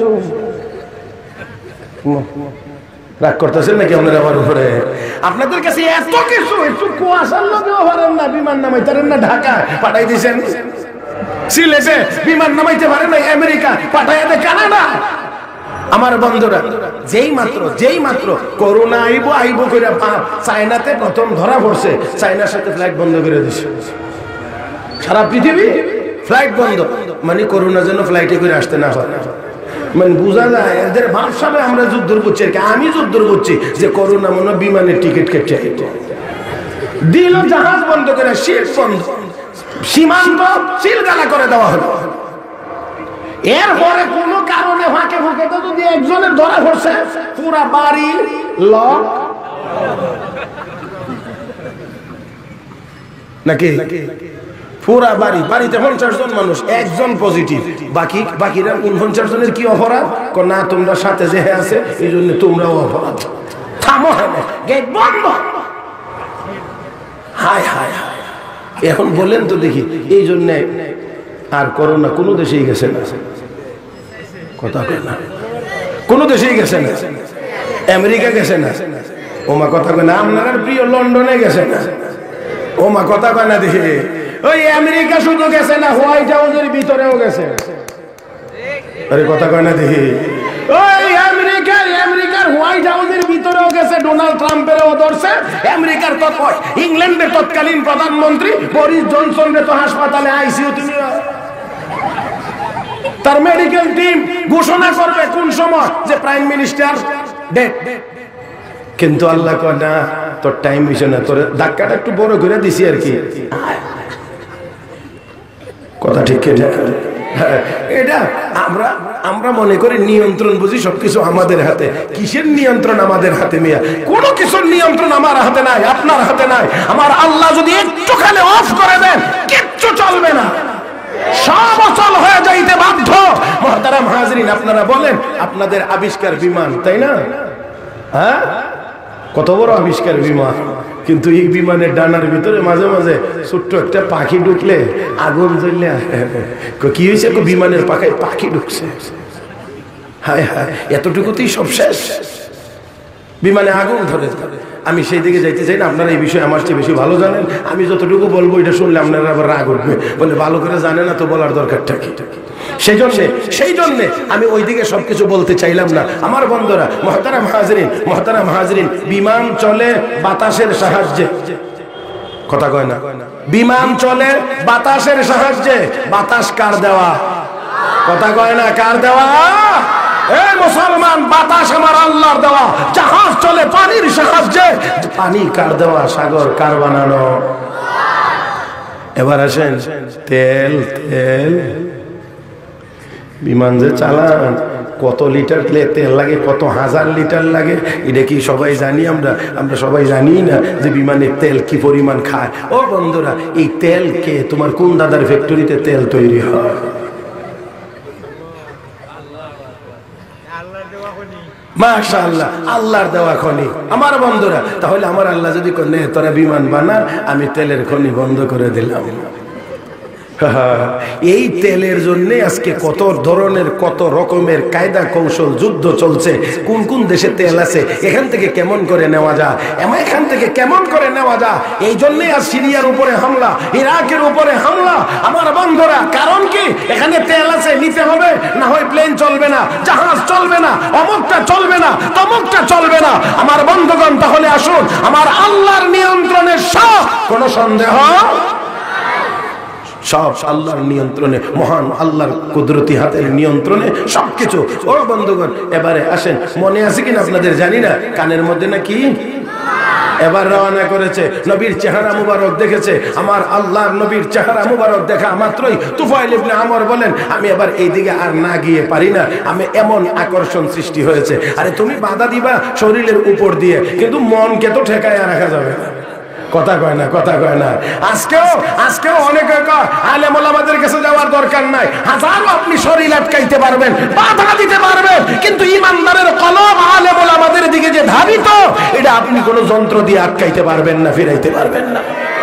রাগ করতেছেন নাকি আপনারা আমার উপরে? আপনাদের কাছে এত কিছু, একটু কুয়াশার লগেও পারেন না, বিমান নামাইতে পারেন না, ঢাকা পাঠাই দিয়েছেন। সিলেটে বিমান নামাইতে পারেন না, আমেরিকা পাঠাই দেয় কানাডা। আমার বন্ধুরা, যেই মাত্র করোনা আইব করে চায়নাতে প্রথম ধরা পড়ছে, চায়নার সাথে ফ্লাইট বন্ধ করে দিছে। সারা পৃথিবী ফ্লাইট বন্ধ, মানে করোনা যেন ফ্লাইটে করে আসতে না হয়। মানে বোঝা যায় এদের ভাবসাবে আমরা যুদ্ধ করছি। আমি যুদ্ধ করছি যে করোনা মনে বিমানের টিকিট কেটে দিল, জাহাজ বন্ধ করে, শিপ বন্ধ, সীমান্ত সিলগালা করে দেওয়া হলো। এরপরে কোন কারণে ফাঁকে ফাঁকে তো যদি একজনের ধরা পড়ছে, পুরা বাড়ি লক নাকি? পুরা বাড়িতে 50 জন মানুষ, একজন পজিটিভ, বাকিরা 49 জনের কি অপরাধ? না তোমরা সাথে যে আছে এই জন্য তোমরাও অপরাধ। থামো, গেট বন্ধ। হায় হায় হায়। এখন বলেন তো দেখি, এই জন্য আর করোনা কোনো দেশেই গেছে না। কথা কয় না, কোনো দেশেই গেছে না। আমেরিকা গেছে না, ওমা কথা কয় না। আপনার প্রিয় লন্ডনে গেছে না, ওমা কথা কয় না। দেখি ওই আমেরিকা শুধু গেছে না, হোয়াইট হাউসের ভিতরেও গেছে। আরে কথা কয় না। দেখি ওই আমেরিকার হোয়াইট হাউসের ভিতরেও গেছে, ডোনাল্ড ট্রাম্পেরও ধরছে। আমেরিকার ইংল্যান্ডের তৎকালীন প্রধানমন্ত্রী বরিস জনসনের তো হাসপাতালে আইসিইউ। তুমি তার মেডিকেল টিম ঘোষণা করবে কোন সময় যে প্রাইম মিনিস্টার ডেড। কিন্তু আল্লাহ কয় না, তোর টাইম হইছে না, তোর ধাক্কাটা একটু বড় করে দিছি আর কি। কথা ঠিক এটা আমরা মনে করি নিয়ন্ত্রণ বুঝি, সবকিছু আমাদের হাতে। কিসের নিয়ন্ত্রণ আমাদের হাতে? মিয়া কোনো কিছুর নিয়ন্ত্রণ আমার হাতে নাই, আপনার হাতে নাই। আমার আল্লাহ যদি একটুখানি অফ করে দেন, কিচ্ছু চলবে না, সব অচল হয়ে যাইতে বাধ্য। মুহতারাম হাজিরিন, আপনারা বলেন আপনাদের আবিষ্কার বিমান, তাই না? হ্যাঁ, কত বড় আবিষ্কার বিমান। কিন্তু এই বিমানের ডানার ভিতরে মাঝে মাঝে ছোট্ট একটা পাখি ঢুকলে আগুন জ্বললে কি হয়েছে? বিমানের পাখায় পাখি ঢুকছে। হায় হায়, এতটুকুতেই সব শেষ। বিমানে আগুন ধরে যাবে। আমি সেই দিকে যাইতে চাই না, আপনারা এই বিষয়ে আমার চেয়ে বেশি ভালো জানেন। আমি যতটুকু বলবো এটা শুনলে আপনারা আবার রাগ উঠবে, বলে ভালো করে জানে না তো বলার দরকারটা কি। সেই জন্যে আমি ওইদিকে সবকিছু বলতে চাইলাম না। আমার বন্ধুরা, মুহতারাম হাজরিন, বিমান চলে বাতাসের সাহায্যে, কথা কয় না, বিমান চলে বাতাসের সাহায্যে। বাতাস কার দেওয়া? কথা কয় না, কার দেওয়া? এই মুসলমান, বাতাস আমার আল্লাহর দেওয়া। জাহাজ চলে পানির সাহায্যে। পানি কার দেওয়া? সাগর কার বানানো? এবার আসেন, তেল বিমান যে চালান, কত লিটার তেল লাগে, কত হাজার লিটার লাগে, এটা কি সবাই জানি? আমরা সবাই জানি না যে বিমানের তেল কি পরিমাণ খায়। ও বন্ধুরা, এই তেলকে তোমার কোন দাদার ফ্যাক্টরিতে তেল তৈরি হয়? মাশাআল্লাহ, আল্লাহর দেওয়া খনি। আমার বন্ধুরা, তাহলে আমার আল্লাহ যদি কোনে তোরা বিমান বানা, আমি তেলের খনি বন্ধ করে দিলাম। এই তেলের জন্য আজকে কত ধরনের কত রকমের কায়দা কৌশল যুদ্ধ চলছে। কোন কোন দেশে তেল আছে, এখান থেকে কেমন করে নেওয়া যায়, এখান থেকে কেমন করে নেওয়া যায়। এই জন্যই আজ সিরিয়ার উপরে হামলা, ইরাকের উপরে হামলা। আমার বন্ধুরা, কারণ কি? এখানে তেল আছে, নিতে হবে, না হয় প্লেন চলবে না, জাহাজ চলবে না, অমুকটা চলবে না, তমুকটা চলবে না। আমার বন্ধুগণ, তাহলে আসুন, আমার আল্লাহর নিয়ন্ত্রণে সব, কোনো সন্দেহ, সব আল্লাহর নিয়ন্ত্রণে, মহান আল্লাহর কুদরতি হাতের নিয়ন্ত্রণে সবকিছু। ও বন্ধুগণ, এবারে আসেন, মনে আছে কিনা আপনাদের জানি না, কানের মধ্যে নাকি এবার রওনা করেছে, নবীর চেহারা মুবারক দেখেছে। আমার আল্লাহর নবীর চেহারা মুবারক দেখা মাত্রই তুফাইল ইবনে আমর বলেন, আমি এবার এই দিকে আর না গিয়ে পারি না, আমি এমন আকর্ষণ সৃষ্টি হয়েছে। আরে তুমি বাধা দিবা শরীরের উপর দিয়ে, কিন্তু মনকে তো ঠেকায় রাখা যাবে না। কথা কয় না, কথা কয় না। আজকেও অনেকে কয় আলেম ওলামাদের কাছে যাওয়ার দরকার নাই, হাজারো আপনি শরীর আটকাইতে পারবেন, বাধা দিতে পারবেন, কিন্তু ইমানদারের কলব আলেম ওলামাদের দিকে যে ধাবিত, এটা আপনি কোনো যন্ত্র দিয়ে আটকাইতে পারবেন না, ফিরাইতে পারবেন না।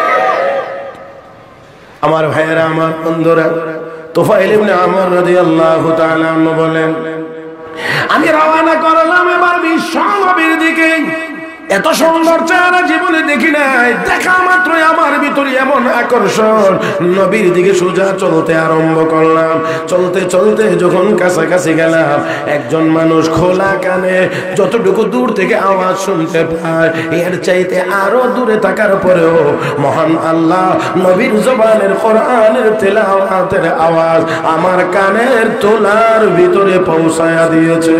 আমার ভাইয়েরা, আমার বন্ধুরা, তুফাইল ইবনে আমর রাদিয়াল্লাহু তাআলা আনহু বলেন, আমি রওনা করলাম এবার বিশ্ব নবীর দিকে। এত সুন্দর চেহারা জীবনে দেখি নাই, দেখা মাত্রই আমার ভিতরে এমন আকর্ষণ, নবীর দিকে সোজা চলতে আরম্ভ করলাম। চলতে চলতে যখন কাছাকাছি গেলাম, একজন মানুষ খোলা কানে যতটুকু দূর থেকে আওয়াজ শুনতে পায়, এর চাইতে আরো দূরে থাকার পরেও মহান আল্লাহ নবীর জবানের কোরআনের তেলাওয়াতের আওয়াজ আমার কানের তোলার ভিতরে পৌঁছায়া দিয়েছে।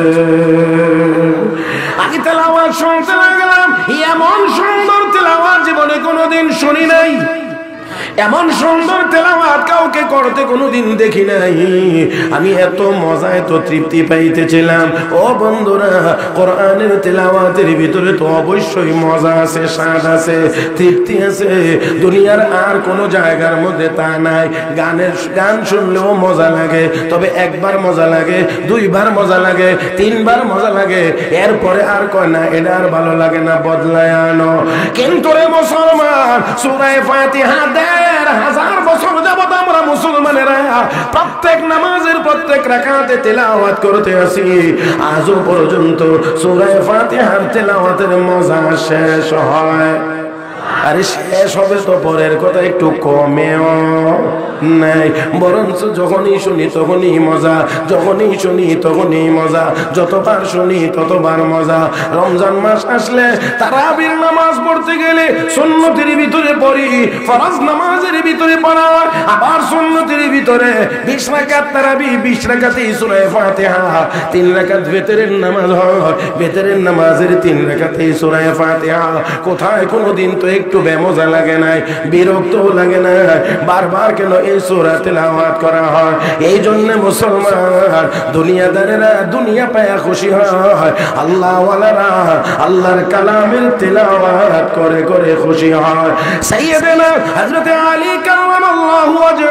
আমি তেলাওয়াত শুনতে লাগলাম, এমন সুন্দর তেলাওয়াত জীবনে কোনোদিন শুনি নাই, এমন সুন্দর তেলাওয়াত কাউকে করতে কোনোদিন দেখি নাই। আমি এত মজা, এত তৃপ্তি পাইতেছিলাম। ও বন্ধুরা, কোরআনের তেলাওয়াতের ভিতরে তো অবশ্যই মজা আছে, স্বাদ আছে, তৃপ্তি আছে। দুনিয়ার আর কোনো জায়গার মধ্যে তা নাই। গান শুনলেও মজা লাগে, তবে একবার মজা লাগে, দুইবার মজা লাগে, তিনবার মজা লাগে, এরপরে আর কয় না এটা আর ভালো লাগে না, বদলায় আনো। কিন্তু রে মুসলমান, সূরা ফাতিহা ১,০০০ বছর যাবত আমরা মুসলমানেরা প্রত্যেক নামাজের প্রত্যেক রাকাতে তেলাওয়াত করতে আসি, আজও পর্যন্ত সূরা ফাতিহার তেলাওয়াতের মজা শেষ হয়? আরে শেষ হবে তো পরের কথা, একটু কমেও নাই, বরঞ্চ যখনই শুনি তখনই মজা, যখনই শুনি তখনই মজা, যতবার শুনি ততবার মজা। রমজান মাস আসলে তারাবির নামাজ পড়তে গেলে সুন্নতের ভিতরে পড়ি, ফরজ নামাজের ভিতরে পড়া, আবার সুন্নতের ভিতরে 20 রাকাত তারাবি, 20 রাকাতেই সূরা ফাতিহা, 3 রাকাত ভিতরের নামাজ হয়, ভিতরের নামাজের 3 রাকাতেই সূরা ফাতিহা। কোথায় কোনোদিন তো একটু বেমজা লাগে নাই, বিরক্ত লাগে না, বারবার কেন এই সূরা তেলাওয়াত করা হয়? এই জন্য মুসলমান দুনিয়াদারেরা দুনিয়া পায়া খুশি হয়, আল্লাহ ওয়ালারা আল্লাহর কালামের তেলাওয়াত করে করে খুশি হয়। সাইয়েদনা হযরত আলী কারামাল্লাহু ওয়াজহু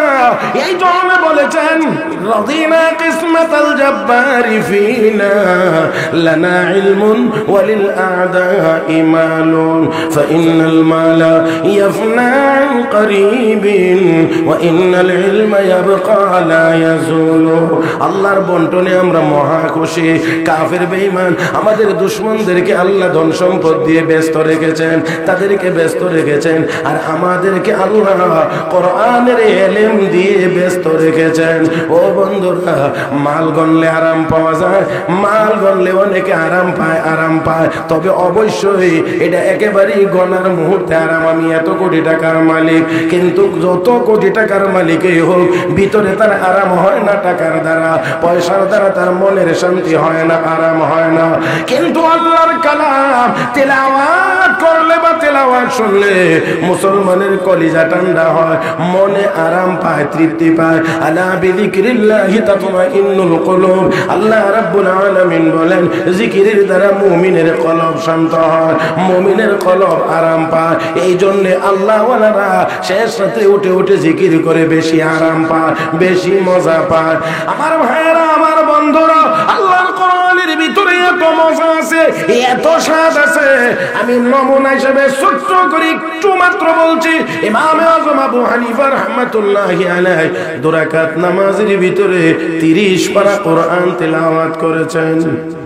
এই জন্য বলেছেন রাদিনা কিসমাতাল জাব্বারি ফিনা লানা ইলমুন ওয়ালিল আ'দা'i মালুন ফাইন্নাল মালা ইয়াফনা আন করিবিন ওয়া ইন্নাল ইলমা ইয়াবকা লা ইয়াজুলু। আল্লাহর বন্টনে আমরা মহা খুশি। কাফের বেঈমান আমাদের দুশমনদেরকে আল্লাহ ধন সম্পদ দিয়ে ব্যস্ত রেখেছেন, তাদেরকে ব্যস্ত রেখেছেন, আর আমাদেরকে আল্লাহ কোরআনের ইলম দিয়ে ব্যস্ত রেখেছেন। ও বন্ধুরা, মাল গণলে আরাম পাওয়া যায়, মাল গণলে অনেকে আরাম পায়, তবে অবশ্যই এটা একেবারেই গণার মুহূর্তে আরাম। আমি এত কোটি টাকার মালিক, কিন্তু যত কোটি টাকার মালিকই হোক, ভিতরে তার আরাম হয় না টাকার দ্বারা, পয়সার দ্বারা তার মনের শান্তি হয় না, আরাম হয় না। কিন্তু আল্লাহর কালাম তেলাওয়াত করলে বা তেলাওয়াত শুনলে মুসলমানের কলিজা ঠান্ডা হয়, মনে আরাম পায়, তৃপ্তি পায়। আলা বিযিকরিল্লাহি তাতমাইন্নুল কুলুব। আল্লাহ রাব্বুল আলামিন বলেন, জিকিরের দ্বারা মুমিনের কলব শান্ত হয়, মুমিনের কলব আরাম পায়। এই জন্য আল্লাহ ওয়ালারা শেষ রাতে উঠে উঠে জিকির করে বেশি আরাম পায়, বেশি মজা পায়। আমার ভাইয়েরা, আমার বন্ধুরা, আল্লাহর কোরআনের ভিতরে এত মজা আছে, এত স্বাদ আছে। আমি নমুনা হিসেবে ছোট্ট করে একটু মাত্র বলছি। ইমাম আযম আবু হানিফা রাহমাতুল্লাহি আলাইহি 2 রাকাত নামাজের ভিতরে 30 পারা কোরআন তেলাওয়াত করেছেন।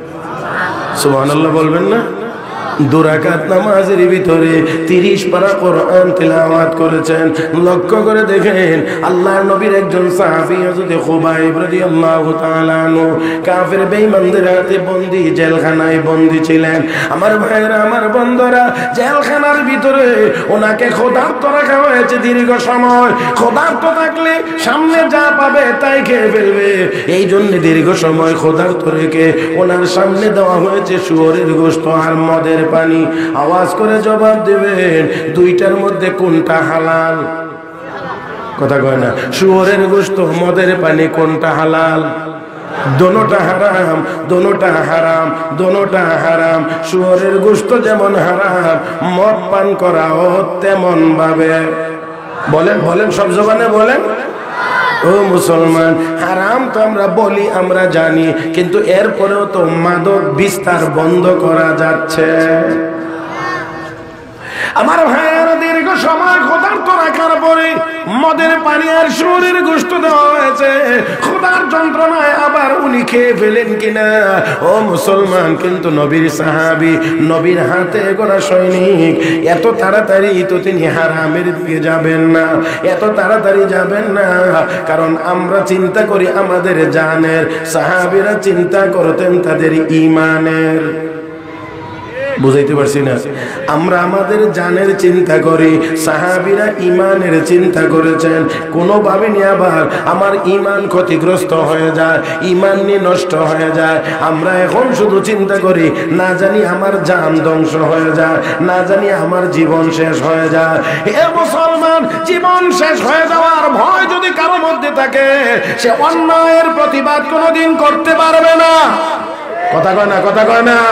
সুবহানাল্লাহ বলবেন না? 2 রাকাত নামাজের ভিতরে 30 পারা কোরআন তেলাওয়াত করেছেন। লক্ষ্য করে দেখেন, আল্লাহর নবীর একজন সাহাবী হযরত খুবাইব রাদিয়াল্লাহু তাআলা আনহু কাফের বেঈমানদের হাতে বন্দী, জেলখানায় বন্দী ছিলেন। আমার ভাইরা, আমার বন্ধুরা, জেলখানার ভিতরে ওনাকে ক্ষুধার্ত রাখা হয়েছে দীর্ঘ সময়। ক্ষুধার্ত থাকলে সামনে যা পাবে তাই খেয়ে ফেলবে, এই জন্য দীর্ঘ সময় ক্ষুধার্ত রেখে ওনার সামনে দেওয়া হয়েছে শুয়োরের গোশত আর মদের পানি। আওয়াজ করে জবাব দেবেন, দুইটার মধ্যে কোনটা হালাল? কথা কয় না। শুয়োরের গোশত, মদের পানি, কোনটা হালাল? দোনোটা হারাম, দোনোটা হারাম, দোনোটা হারাম। শুয়োরের গোশত যেমন হারাম, মদ পান করাও তেমন ভাবে। বলেন বলেন, সব জবানে বলেন। ও মুসলমান, হারাম তো আমরা বলি, আমরা জানি, কিন্তু এরপরেও তো মাদক বিস্তার বন্ধ করা যাচ্ছে। আমার ভাইয়েরা, দীর্ঘ সময় ক্ষুধার্ত রাখার পরে মদের পানি আর শুয়োরের গোশত দেওয়া হয়েছে। ক্ষুধার যন্ত্রণায় আবার উনি খেয়ে ফেলেন কিনা? ও মুসলমান, কিন্তু নবীর সাহাবী, নবীর হাতে গড়া সৈনিক, এত তাড়াতাড়ি তো তিনি হারামের দিকে যাবেন না, এত তাড়াতাড়ি যাবেন না। কারণ আমরা চিন্তা করি আমাদের জানের, সাহাবীরা চিন্তা করতেন তাদের ঈমানের। বুঝাইতে পারছি না? আমরা আমাদের জানের চিন্তা করি, সাহাবীরা ঈমানের চিন্তা করেছেন। কোনোভাবে নিয়ে আবার আমার ঈমান ক্ষতিগ্রস্ত হয়ে যায়, ঈমান নিয়ে নষ্ট হয়ে যায়। আমরা এখন শুধু চিন্তা করি, না জানি আমার জান ধ্বংস হয়ে যায়, না জানি আমার জীবন শেষ হয়ে যায়। হে মুসলমান, জীবন শেষ হয়ে যাওয়ার ভয় যদি কারো মধ্যে থাকে, সে অন্যায়ের প্রতিবাদ কোনোদিন করতে পারবে না। কথা কয় না, কথা কয় না।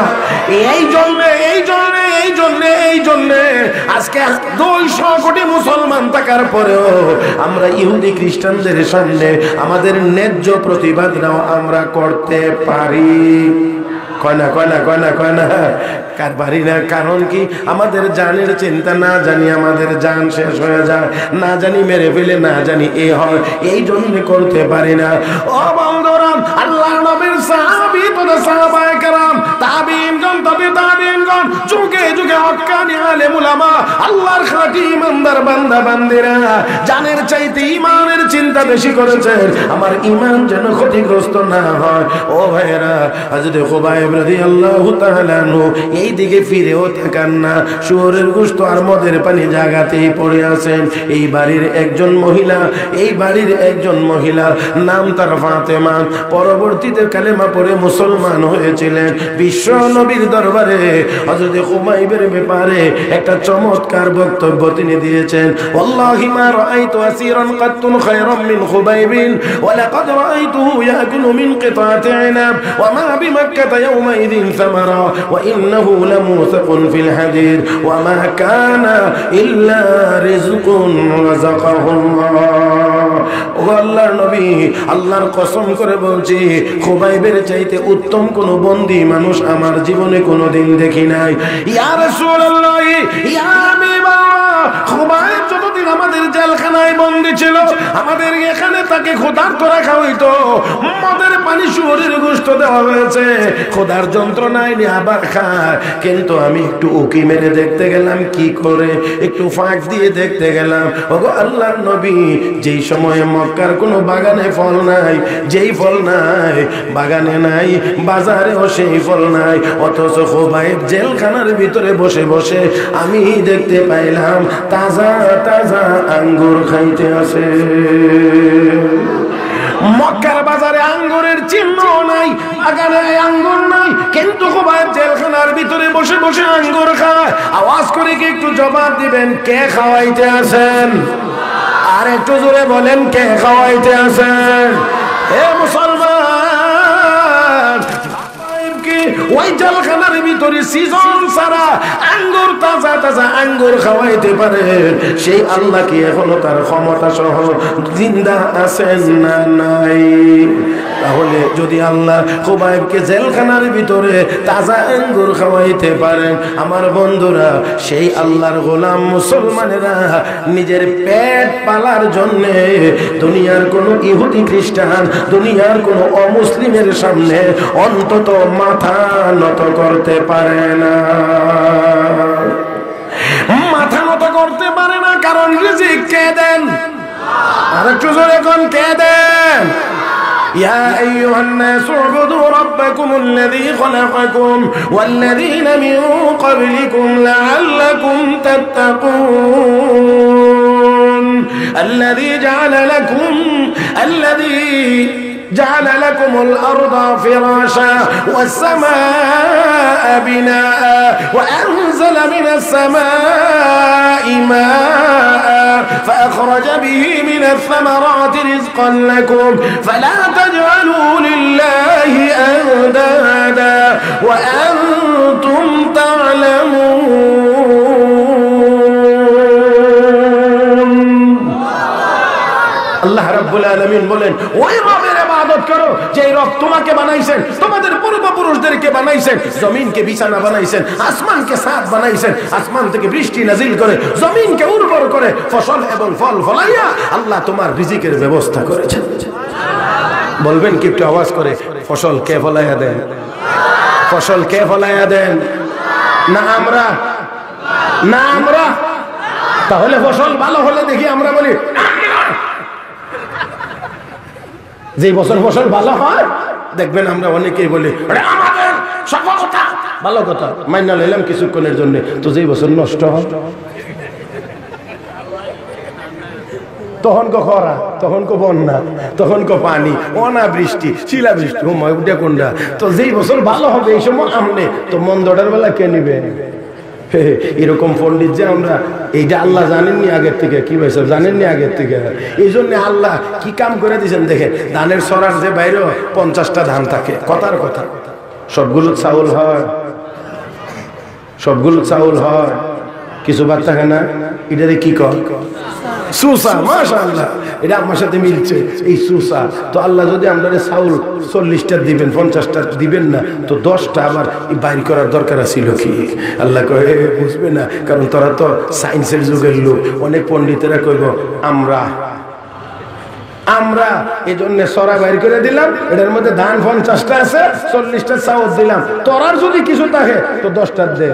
এই জন্য আজকে 200 কোটি মুসলমান থাকার পরেও আমরা ইহুদি খ্রিস্টানদের সামনে আমাদের ন্যায্য প্রতিবাদটাও আমরা করতে পারি। কয় না, কয় না, কয় না, কয় না, কার পারি না। কারণ কি? আমাদের জানের চিন্তা, না জানি আমাদের জান শেষ হয়ে যায়, না জানি মেরে ফেলে, না জানি এ হয়, এই জন্য করতে পারি না। ও বন্ধুরা, আল্লাহর নবীর সাহাবী, তোদের সাহাবায়ে কেরাম, তাবিঈনগণ, তবে তাবিঈনগণ, যুগে যুগে হক্কানি আলেম উলামা, আল্লাহর খাঁটি ইমানদার বান্দা বান্দিরা জানের চাইতে ঈমানের চিন্তা বেশি করেছেন, আমার ঈমান যেন ক্ষতিগ্রস্ত না হয়। ও ভাইরা, হযরত খুবাইব রাদিয়াল্লাহু তাআলা আনহু এই দিকে ফিরেও তাকান না। শুয়োরের গোশত আর মদের পানি জায়গাতেই পড়ে আছেন। এই বাড়ির একজন মহিলা, এই বাড়ির একজন মহিলা, নাম তার ফাতেমা, পরবর্তীতে কালেমা পড়ে মুসলমান হয়েছিলেন। বিশ্ব নবীর দরবারে হযরত খুবাইবের ব্যাপারে একটা চমৎকার বক্তব্য তিনি দিয়েছেন। ওয়াল্লাহি মা রাআইতু আসীরান কাত্তুন খায়রাম মিন খুবাইবিন ওয়া লাকাদ রাআইতুহু ইয়াকুলু মিন কিতাতি ইনাব ওয়া মা বিমাক্কাতা ইয়াওমাইযিন সামারা ওয়া ইন্নাহু লামুসাকুন ফিল হাদিদ ওয়া মা কানা ইল্লা রিজকুন রাযাকাহুল্লাহ। ও ওগো আল্লাহর নবী, আল্লাহর কসম করে বলছি, খুবাইবের চাইতে উত্তম কোন বন্দী মানুষ আমার জীবনে কোনোদিন দেখি নাই। ইয়া রাসূলুল্লাহ, ইয়া হাবিবাল্লাহ, খুবাইব যতদিন আমাদের জেলখানায় বন্দী ছিল, আমাদের এখানে তাকে ক্ষুধার্ত রাখা হইতো, মদের পানি শুয়োরের গোশত দেওয়া হয়েছে, ক্ষুধার যন্ত্রণায় নিয়ে আবার খায়। কিন্তু আমি একটু উকি মেরে দেখতে গেলাম কি করে, একটু ফাঁক দিয়ে দেখতে গেলাম, ওগো আল্লাহর নবী, যেই সময়ে মক্কার কোনো বাগানে ফল নাই, যেই ফল নাই বাগানে নাই, বাজারেও সেই ফল নাই, অথচ খুবাইব জেলখানার ভিতরে বসে বসে আমি দেখতে পাইলাম তাজা তাজা আঙ্গুর খাইতে আছে। মক্কার বাজারে আঙ্গুরের চিহ্ন নাই, বাগানে আঙ্গুর নাই, কিন্তু খুবাইব জেলখানার ভিতরে বসে বসে আঙ্গুর খায়। আওয়াজ করে কি একটু জবাব দিবেন, কে খাওয়াইতে আছেন? আর একটু জোরে বলেন, কে খাওয়াইতে আছেন? হে মুসলমান, ওই জেলখানার ভিতরে সিজন ছাড়া আঙ্গুর, তাজা তাজা আঙ্গুর খাওয়াইতে পারে সেই আল্লাহ কি এখনো তার ক্ষমতা সহ জিন্দা আছেন না নাই? তাহলে যদি আল্লাহ খুবাইবকে জেলখানার ভিতরে তাজা আঙ্গুর খাওয়াইতে পারেন, আমার বন্ধুরা, সেই আল্লাহর গোলাম মুসলমানেরা নিজের পেট পালার জন্যে দুনিয়ার কোনো ইহুদি খ্রিস্টান, দুনিয়ার কোনো অমুসলিমের সামনে অন্তত মাথা নত করতে পারে না, মাথা নত করতে পারে না। কারণ রিজিক কে দেন? আর একটু জোরে কোন কে দেন? يا أيها الناس اعبدوا ربكم الذي خلقكم والذين من قبلكم لعلكم تتقون الذي جعل لكم الأرض فراشا والسماء بناء وأنزل من السماء ماء فأخرج به من الثمرات رزقا لكم فلا تجعلوا لله أندادا وأنتم تعلمون। আল্লাহ রাব্বুল আলামিন বলেন, ওই রবের ইবাদত করো যে রব তোমাকে বানাইছেন, তোমাদের পূর্বপুরুষদেরকে বানাইছেন, জমিনকে বিছানা বানাইছেন, আসমানকে ছাদ বানাইছেন, আসমান থেকে বৃষ্টি নাজিল করে জমিনকে উর্বর করে ফসল এবং ফল ফলাইয়া আল্লাহ তোমার রিজিকের ব্যবস্থা করেছেন। বলবেন কি একটু আওয়াজ করে, ফসল কে ফলাইয়া দেন? ফসল কে ফলাইয়া দেন? না আমরা? না আমরা? তাহলে ফসল ভালো হলে দেখি আমরা বলি, যে বছর ফসল ভালো হয় দেখবেন আমরা অনেকেই বলি আমাদের সফলতা ভালো কথা, মাইনা লইলাম কিছুক্ষণের জন্য, তো যেই বছর নষ্ট হয় তখন কো খরা, তখন কো বন্যা, তখন কো পানি, অনাবৃষ্টি, শিলাবৃষ্টি, উঠে কোনটা, তো যেই বছর ভালো হবে এই সময় আমনে, তো মন্দটার বেলা কে নিবে? এরকম পণ্ডিত যে আমরা, এইটা আল্লাহ জানেননি আগের থেকে, কি ভাই সব জানেননি আগের থেকে, এই জন্য আল্লাহ কি কাম করে দিয়েছেন দেখেন, ধানের সরার যে বাইরে 50টা ধান থাকে, কথার কথা, সবগুলো চাউল হয়, সবগুলো চাউল হয়, কিছু বাদ থাকে না, এটা কি কয়? সুসা। মাশাআল্লাহ, এটা আমার সাথে মিলছে, এই সুসা। তো আল্লাহ যদি আমরা চাউল 40টা দিবেন, 50টা দিবেন না, তো 10টা আবার বাইর করার দরকার ছিল কি? আল্লাহ কয়ে বুঝবে না, কারণ তোরা তো সায়েন্সের যুগের লোক। অনেক পণ্ডিতেরা কইব আমরা এই জন্য সরা বাইর করে দিলাম, এটার মধ্যে ধান 50টা আছে, 40টা চাউল দিলাম, তোরার যদি কিছু থাকে তো 10টা দে।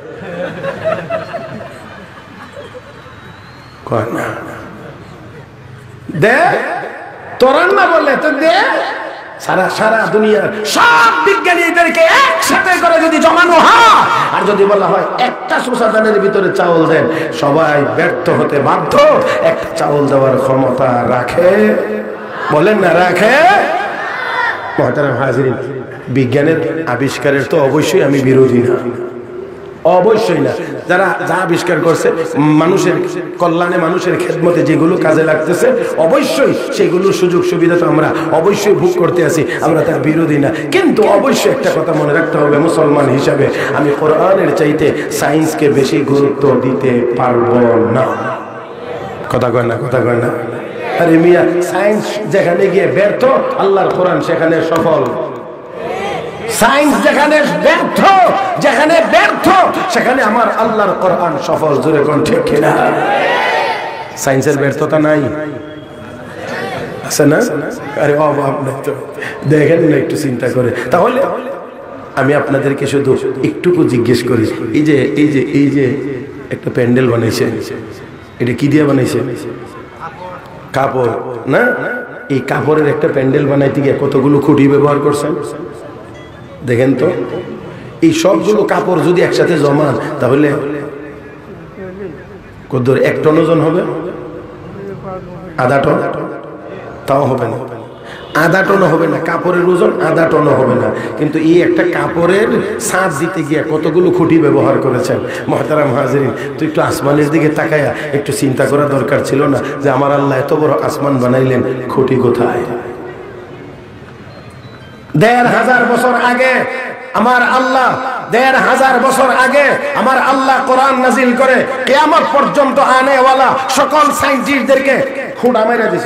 দে তোরান না বললে তো দে। সারা দুনিয়ার সব বিজ্ঞানীদেরকে একসাথে করে যদি জমানো হয়, আর যদি বলা হয় একটা সুসাদানের ভিতরে চাউল দেন, সবাই ব্যর্থ হতে বাধ্য। একটা চাউল দেওয়ার ক্ষমতা রাখে? বলেন না রাখে? মুহতারাম হাজিরিন, বিজ্ঞানের আবিষ্কারের তো অবশ্যই আমি বিরোধী না, অবশ্যই না। যারা যা আবিষ্কার করছে মানুষের কল্যাণে, মানুষের খেদমতে যেগুলো কাজে লাগতেছে, অবশ্যই সেগুলোর সুযোগ সুবিধা তো আমরা অবশ্যই ভোগ করতে আছি, আমরা তার বিরোধী না। কিন্তু অবশ্যই একটা কথা মনে রাখতে হবে, মুসলমান হিসাবে আমি কোরআনের চাইতে সায়েন্সকে বেশি গুরুত্ব দিতে পারবো না। কথা কয় না? কথা কয় না? আরে মিয়া, সায়েন্স যেখানে গিয়ে ব্যর্থ, আল্লাহর কোরআন সেখানে সফল। সায়েন্স যেখানে ব্যর্থ, যেখানে ব্যর্থ সেখানে আমার আল্লাহর কোরআন সফল। জোরে কোন ঠিক কিনা? সায়েন্সের ব্যর্থতা নাই আছে না? আরে অভাব নাই তো, দেখেন না একটু চিন্তা করে। তাহলে আমি আপনাদেরকে শুধু একটুকু জিজ্ঞেস করি, এই যে একটা প্যান্ডেল বানাইছে, এটা কি দিয়ে বানাইছে? কাপড় না? এই কাপড়ের একটা প্যান্ডেল বানাইতে গিয়ে কতগুলো খুঁটি ব্যবহার করছেন দেখেন তো। এই সবগুলো কাপড় যদি একসাথে জমান তাহলে কত? 1 টন ওজন হবে? আধা টন? তাও হবে না, আধা টনও হবে না। কাপড়ের ওজন আধা টনও হবে না। কিন্তু এই একটা কাপড়ের ছাঁচ দিতে গিয়ে কতগুলো খুঁটি ব্যবহার করেছেন। মুহতারাম হাজিরিন, তো একটু আসমানের দিকে তাকায়া একটু চিন্তা করা দরকার ছিল না যে আমার আল্লাহ এত বড় আসমান বানাইলেন, খুঁটি কোথায়? 1500 বছর আগে আমার আল্লাহ, 1500 বছর আগে আমার আল্লাহ কোরআন নাজিল করে কিয়ামত পর্যন্ত আনেওয়ালা সকল সায়েন্টিস্টদেরকে খোঁটা মেরে দিয়েছে।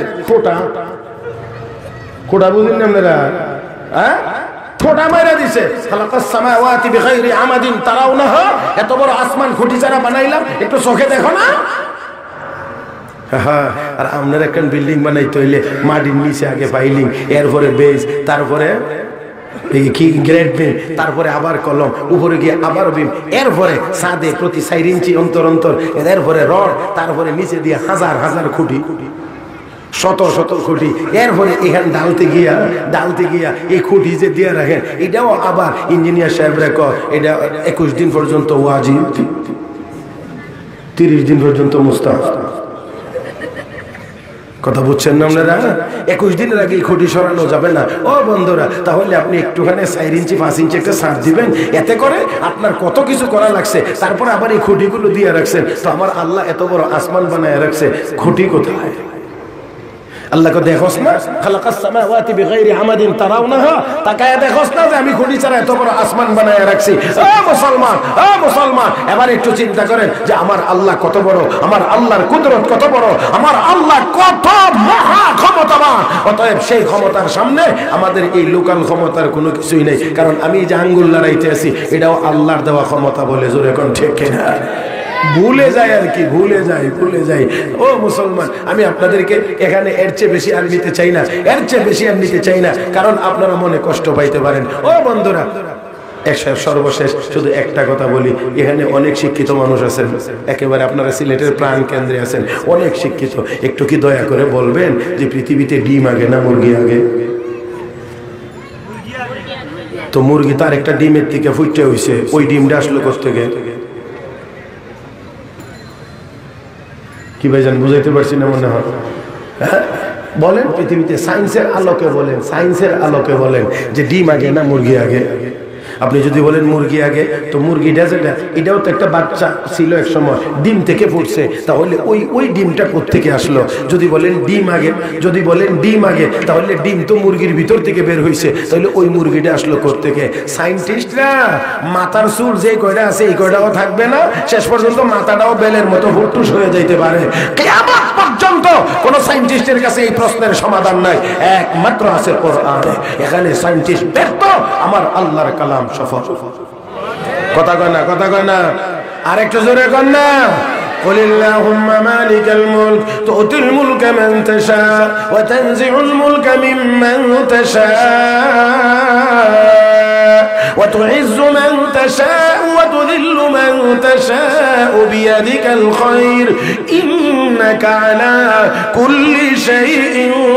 খোঁটা বুঝলেন আপনারা? হ্যাঁ, খোঁটা মেরে দিছে। খালাকাস সামাওয়াতি বিগাইরি আমাদিন তারাউনাহা, এত বড় আসমান খুঁটি ছাড়া বানাইলাম, একটু চোখে দেখো না? হ্যাঁ, আর আপনার একটা বিল্ডিং বানাইতে হইলে মাটির নিচে আগে পাইলিং, এরপরে বেস, তারপরে কি গ্রেড বিম, তারপরে আবার কলম, উপরে গিয়ে আবার বিম, এরপরে ছাদে প্রতি 4 ইঞ্চি অন্তর অন্তর, এরপরে রড, তারপরে নিচে দিয়ে হাজার হাজার খুঁটি, শত শত খুঁটি, এরপরে এখানে ডালতে গিয়া এই খুঁটি যে দিয়ে রাখেন, এটাও আবার ইঞ্জিনিয়ার সাহেবরা কয় এটা 21 দিন পর্যন্ত ওয়াজিব, 30 দিন পর্যন্ত মুস্তাহাব। কথা বুঝছেন না আপনারা? 21 দিনের আগে খুঁটি সরানো যাবে না। ও বন্ধুরা, তাহলে আপনি একটুখানি 4 ইঞ্চি 5 ইঞ্চি একটা ছাড় দিবেন, এতে করে আপনার কত কিছু করা লাগছে, তারপরে আবার এই খুঁটিগুলো দিয়ে রাখছেন। তো আমার আল্লাহ এত বড় আসমান বানায় রাখছে, খুঁটি কোথায়? আল্লাহকে দেখোস না? খালাকাস সামাওয়াতি বিগাইরি আমাদিন তারাউনাহা, তাকায়া দেখোস না যে আমি খুঁটি ছাড়া এত বড় আসমান বানায় রাখছি? ও মুসলমান, এবার একটু চিন্তা করেন যে আমার আল্লাহ কত বড়, আমার আল্লাহর কুদরত কত বড়, আমার আল্লাহ কত মহা ক্ষমতাবান। অতএব সেই ক্ষমতার সামনে আমাদের এই লোকাল ক্ষমতার কোনো কিছুই নেই। কারণ আমি যে আঙ্গুল লড়াইতে আছি, এটাও আল্লাহর দেওয়া ক্ষমতা বলে। জোরে কোন ঠিক কিনা? ভুলে যায় আর কি, ভুলে যাই। ও মুসলমান, আমি আপনাদেরকে এখানে এর চেয়ে বেশি আর নিতে চাই না, কারণ আপনারা মনে কষ্ট পাইতে পারেন। ও বন্ধুরা, সর্বশেষ শুধু একটা কথা বলি, এখানে অনেক শিক্ষিত মানুষ আছেন, একেবারে আপনারা সিলেটের প্রাণ কেন্দ্রে আছেন, অনেক শিক্ষিত। একটু কি দয়া করে বলবেন যে পৃথিবীতে ডিম আগে না মুরগি আগে? তো মুরগি তার একটা ডিমের থেকে ফুটে হইছে, ওই ডিমটা আসলো কোত্থেকে? কি ভাইজান, বুঝাইতে পারছি না মনে হয়? হ্যাঁ, বলেন পৃথিবীতে সায়েন্সের আলোকে বলেন যে ডিম আগে না মুরগি আগে? আপনি যদি বলেন মুরগি আগে, তো মুরগিটা যেটা, এটাও তো একটা বাচ্চা ছিল এক সময়, ডিম থেকে ফুটছে, তাহলে ওই ডিমটা কোত্থেকে আসলো? যদি বলেন ডিম আগে, তাহলে ডিম তো মুরগির ভিতর থেকে বের হয়েছে, তাহলে ওই মুরগিটা আসলো কোত্থেকে? সায়েন্টিস্টরা মাথার চুল যে কয়টা আছে এই কয়টাও থাকবে না, শেষ পর্যন্ত মাথাটাও বেলের মতো ফুটুস হয়ে যাইতে পারে। কিয়ামত পর্যন্ত কোন সায়েন্টিস্টের কাছে এই প্রশ্নের সমাধান নাই, একমাত্র আছে কোরআনে। এখানে সায়েন্টিস্ট ব্যর্থ, আমার আল্লাহর কালাম সফল। কথা কয় না, আরেকটু জোরে কর না। قل اللهم مالك الملك تؤتي الملك من تشاء وتنزع الملك ممن تشاء وتعز من تشاء وتذل من تشاء بيدك الخير إنك على كل شيء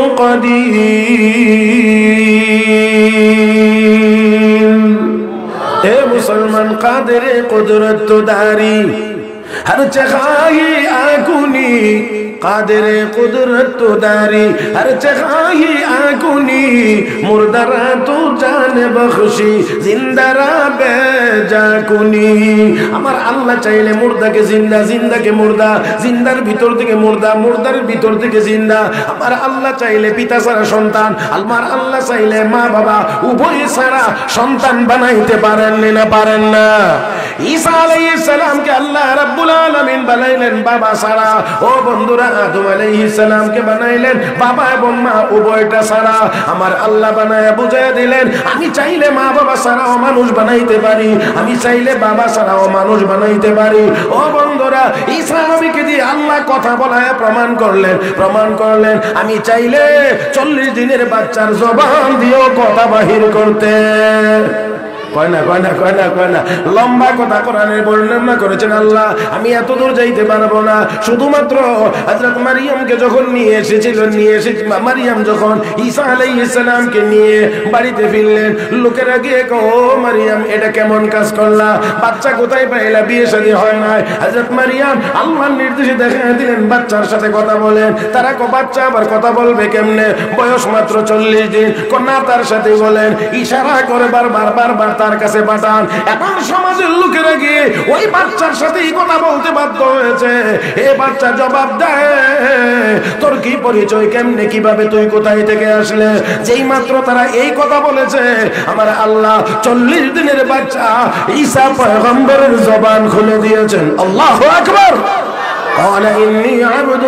قدير। اے مسلمان قادر قدرت داری ہر چخائی آکونی، قادر قدرت داری ہر چخائی آکونی، مردرا تو جان بخشی زندرا بے جاکونی। আমার আল্লাহ চাইলে মুর্দাকে জিন্দা, জিন্দাকে মুর্দা, জিন্দার ভিতর থেকে মুর্দা, মুর্দার ভিতর থেকে জিন্দা। আমার আল্লাহ চাইলে পিতা ছাড়া সন্তান, আমার আল্লাহ চাইলে মা বাবা উভয় ছাড়া সন্তান বানাইতে পারেন না, পারেন না। ঈসা আলাইহিস সালামকে আল্লাহ রাব্বুল আলামিন বানাইলেন বাবা ছাড়া। ও বন্ধুরা, আদম আলাইহিস সালামকে বানাইলেন বাবা এবং মা উভয়টা ছাড়া। আমার আল্লাহ বানায়া বুঝাইয়া দিলেন আমি চাইলে মা বাবা ছাড়াও মানুষ বানাইতে পারি, আমি চাইলে বাবা ছাড়াও মানুষ বানাইতে পারি। ও বন্ধুরা, ঈসা নবীকে দিয়ে আল্লাহ কথা বলায় প্রমাণ করলেন আমি চাইলে 40 দিনের বাচ্চার জবান দিয়েও কথা বাহির করতে। কয় না লম্বা কথা কোরআনের বর্ণনা করেছেন আল্লাহ। আমি এত দূর যাইতে পারবো না। শুধুমাত্র হযরত মারিয়ামকে যখন নিয়ে এসে মারিয়াম যখন ঈসা আলাইহিস সালামকে নিয়ে বাড়িতে ফিরলেন, লোকেরা গিয়ে কো মারিয়াম এটা কেমন কাজ করলা, বাচ্চা কোথায় পাইলা, বিয়ে শাদী হয় নাই। হযরত মারিয়াম আল্লাহর নির্দেশে দেখা দিলেন বাচ্চার সাথে কথা বলেন। তারা কো বাচ্চা আবার কথা বলবে কেমনে, বয়স মাত্র 40 দিন। কন্যা তার সাথে বলেন, ইশারা করে বারবার তার কাছে পাঠান। এখন সমাজের লোকেরা গিয়ে ওই বাচ্চার সাথেই কথা বলতে বাধ্য হয়েছে। এ বাচ্চা জবাব দেয় তোর কি পরিচয়, কেমনে কিভাবে তুই কোথায় থেকে আসলে। যেই মাত্র তারা এই কথা বলেছে আমার আল্লাহ 40 দিনের বাচ্চা ঈসা পয়গম্বরের জবান খুলে দিয়েছেন। আল্লাহু আকবার। قال إني عبد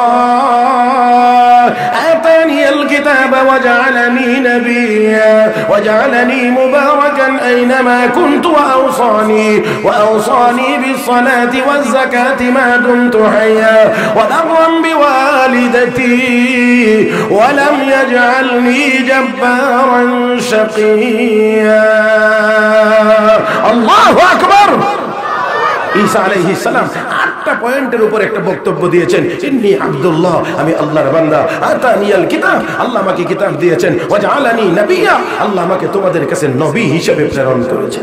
الله آتاني الكتاب وجعلني نبيا وجعلني مباركا أينما كنت وأوصاني بالصلاة والزكاة ما دمت حيا وبرا بوالدتي ولم يجعلني جبارا شقيا الله أكبر। ঈসা আলাইহিস সালাম 8টা পয়েন্টের উপর একটা বক্তব্য দিয়েছেন। ইন্নী আব্দুল্লাহ, আমি আল্লাহর বান্দা। আতানিয়াল কিতাব, আল্লাহ আমাকে কিতাব দিয়েছেন। ওয়া জাআলানি নাবিয়্যা, আল্লাহ আমাকে তোমাদের কাছে নবী হিসেবে প্রেরণ করেছেন।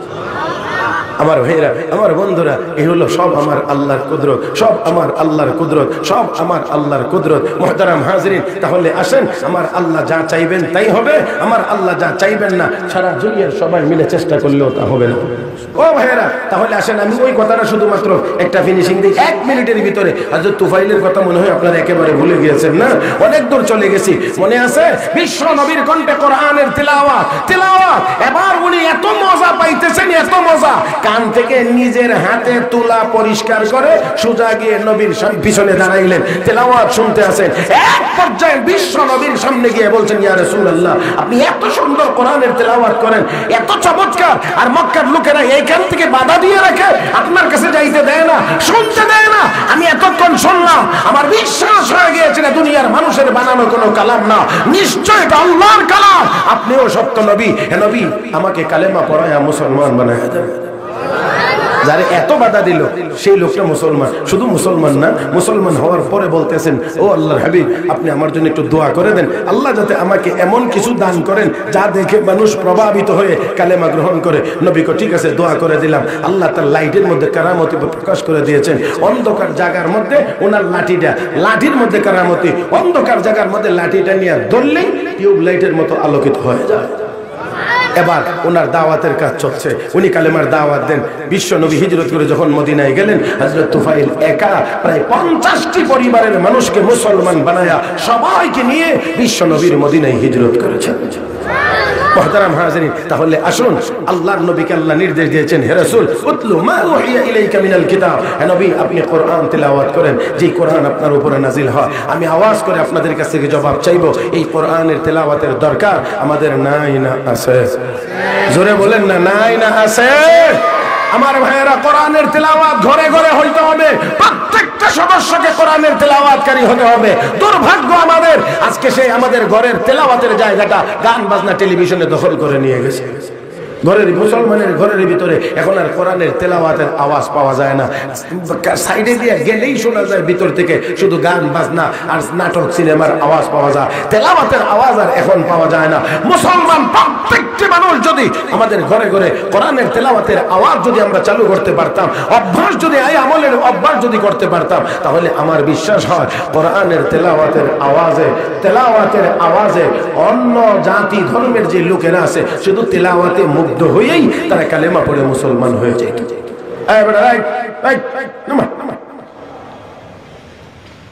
আমার ভাইরা, আমার বন্ধুরা, এই হলো সব আমার আল্লাহর কুদরত, সব আমার আল্লাহর কুদরত, সব আমার আল্লাহর কুদরত। মুহতারাম হাজিরিন, তাহলে আসেন আমার আল্লাহ যা চাইবেন তাই হবে, আমার আল্লাহ যা চাইবেন না সারা দুনিয়ার সবাই মিলে চেষ্টা করলেও তা হবে না। ও ভাইরা, তাহলে আসেন আমি ওই কথাটা শুধুমাত্র একটা ফিনিশিং দিই 1 মিনিটের ভিতরে। হযরত তুফাইলের কথা মনে হয় আপনারা একেবারে ভুলে গিয়েছেন না, অনেক দূর চলে গেছি। মনে আছে বিশ্ব নবীর কণ্ঠে কোরআনের তিলাওয়াত। এবার উনি এত মজা পাইতেছেন, এত মজা, কান থেকে নিজের হাতে তুলা পরিষ্কার করে সোজা গিয়ে নবীর পিছনে দাঁড়াইলেন, তেলাওয়াত শুনতে আছেন। এক পর্যায়ে বিশ্ব নবীর সামনে গিয়ে বলছেন, ইয়া রাসূলুল্লাহ আপনি এত সুন্দর কোরআনের তেলাওয়াত করেন, এত চমৎকার, আর মক্কার লোকেরা এইখান থেকে বাধা দিয়ে রাখে, আপনার কাছে যাইতে দেয় না, শুনতে দেয় না। আমি এতক্ষণ শুনলাম, আমার বিশ্বাস হয়ে গিয়েছিল দুনিয়ার মানুষের বানানো কোনো কালাম না, নিশ্চয় এটা আল্লাহর কালাম। আপনিও সত্য নবী, হে নবী আমাকে কালেমা পড়ায়া মুসলমান বানায়া দেন। যারে এত বাধা দিল সেই লোকটা মুসলমান। শুধু মুসলমান না, মুসলমান হওয়ার পরে বলতেছেন, ও আল্লাহর হাবিব আপনি আমার জন্য একটু দোয়া করে দেন, আল্লাহ যাতে আমাকে এমন কিছু দান করেন যা দেখে মানুষ প্রভাবিত হয়ে কালেমা গ্রহণ করে। নবী কো ঠিক আছে দোয়া করে দিলাম। আল্লাহ তার লাইটের মধ্যে কারামতি প্রকাশ করে দিয়েছেন। অন্ধকার জায়গার মধ্যে ওনার লাঠির মধ্যে কারামতি, অন্ধকার জায়গার মধ্যে লাঠিটা নিয়ে ধরলেই টিউব লাইটের মতো আলোকিত হয়ে যায়। এবার ওনার দাওয়াতের কাজ চলছে, উনি কালেমার দাওয়াত দেন। বিশ্ব নবী হিজরত করে যখন মদিনায় গেলেন, হযরত তুফাইল একা প্রায় 50টি পরিবারের মানুষকে মুসলমান বানায়া সবাইকে নিয়ে বিশ্ব নবীর মদিনায় হিজরত করেছেন। মুহতারাম হাজিরিন, তাহলে আসুন আল্লাহর নবীকে আল্লাহ নির্দেশ দিয়েছেন, হে রাসূল উতলু মা উহিয়া ইলাইকা মিনাল কিতাব, হে নবী আপনি কোরআন তেলাওয়াত করেন, যেই কোরআন আপনার উপরে নাজিল হয়। আমি আওয়াজ করে আপনাদের কাছ থেকে জবাব চাইবো, এই কোরআনের তেলাওয়াতের দরকার আমাদের নাই না আছে? জোরে বলেন না, নাই না আছে? আমার ভাইয়েরা, কোরআনের তেলাওয়াত ঘরে ঘরে হইতে হবে, প্রত্যেকটা সদস্যকে কোরআনের তেলাওয়াতকারী হতে হবে। দুর্ভাগ্য আমাদের, আজকে সেই আমাদের ঘরের তেলাওয়াতের জায়গাটা গান বাজনা টেলিভিশনে দখল করে নিয়ে গেছে। ঘরের মুসলমানের ঘরের ভিতরে এখন আর কোরআনের তেলাওয়াতের আওয়াজ পাওয়া যায় না। সাইডে দিয়ে গেলেই শোনা যায় ভিতর থেকে শুধু গান বাজনা আর নাটক সিনেমার আওয়াজ পাওয়া যায়, তেলাওয়াতের আওয়াজ আর এখন পাওয়া যায় না। মুসলমান প্রত্যেকটি মানুষ যদি আমাদের ঘরে ঘরে কোরআনের তেলাওয়াতের আওয়াজ যদি আমরা চালু করতে পারতাম, অভ্যাস যদি এই আমলের অভ্যাস যদি করতে পারতাম, তাহলে আমার বিশ্বাস হয় কোরআনের তেলাওয়াতের আওয়াজে অন্য জাতি ধর্মের যে লোকেরা আছে শুধু তেলাওয়াতে মুগ্ধ হয়েই তারা কালেমা পড়ে মুসলমান হয়ে যেত।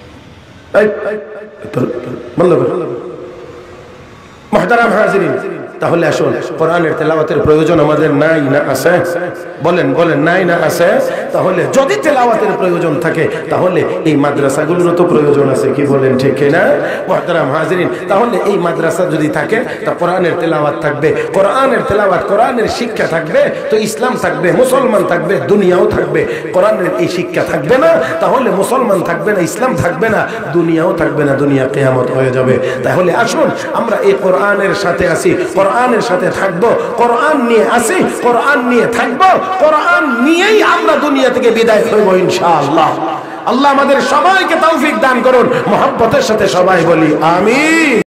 মুহতারাম হাজিরিন, তাহলে আসুন কোরআনের তেলাওয়াতের প্রয়োজন আমাদের নাই না আছে? বলেন বলেন, নাই না আছে? তাহলে যদি তেলাওয়াতের প্রয়োজন থাকে তাহলে এই মাদ্রাসাগুলোরও তো প্রয়োজন আছে, কি বলেন ঠিক না মুহতারাম হাজিরিন? তাহলে এই মাদ্রাসা যদি থাকে তা কোরআনের তেলাওয়াত থাকবে, কোরআনের তেলাওয়াত কোরআনের শিক্ষা থাকবে, তো ইসলাম থাকবে, মুসলমান থাকবে, দুনিয়াও থাকবে। কোরআনের এই শিক্ষা থাকবে না তাহলে মুসলমান থাকবে না, ইসলাম থাকবে না, দুনিয়াও থাকবে না, দুনিয়া কিয়ামত হয়ে যাবে। তাহলে আসুন আমরা এই কোরআনের সাথে আসি, কোরআনের সাথে থাকবো, কোরআন নিয়ে আসি, কোরআন নিয়ে থাকবো, কোরআন নিয়েই আমরা দুনিয়া থেকে বিদায় হইব ইনশাআল্লাহ। আল্লাহ আমাদের সবাইকে তৌফিক দান করুন। মুহাব্বতের সাথে সবাই বলি আমিন।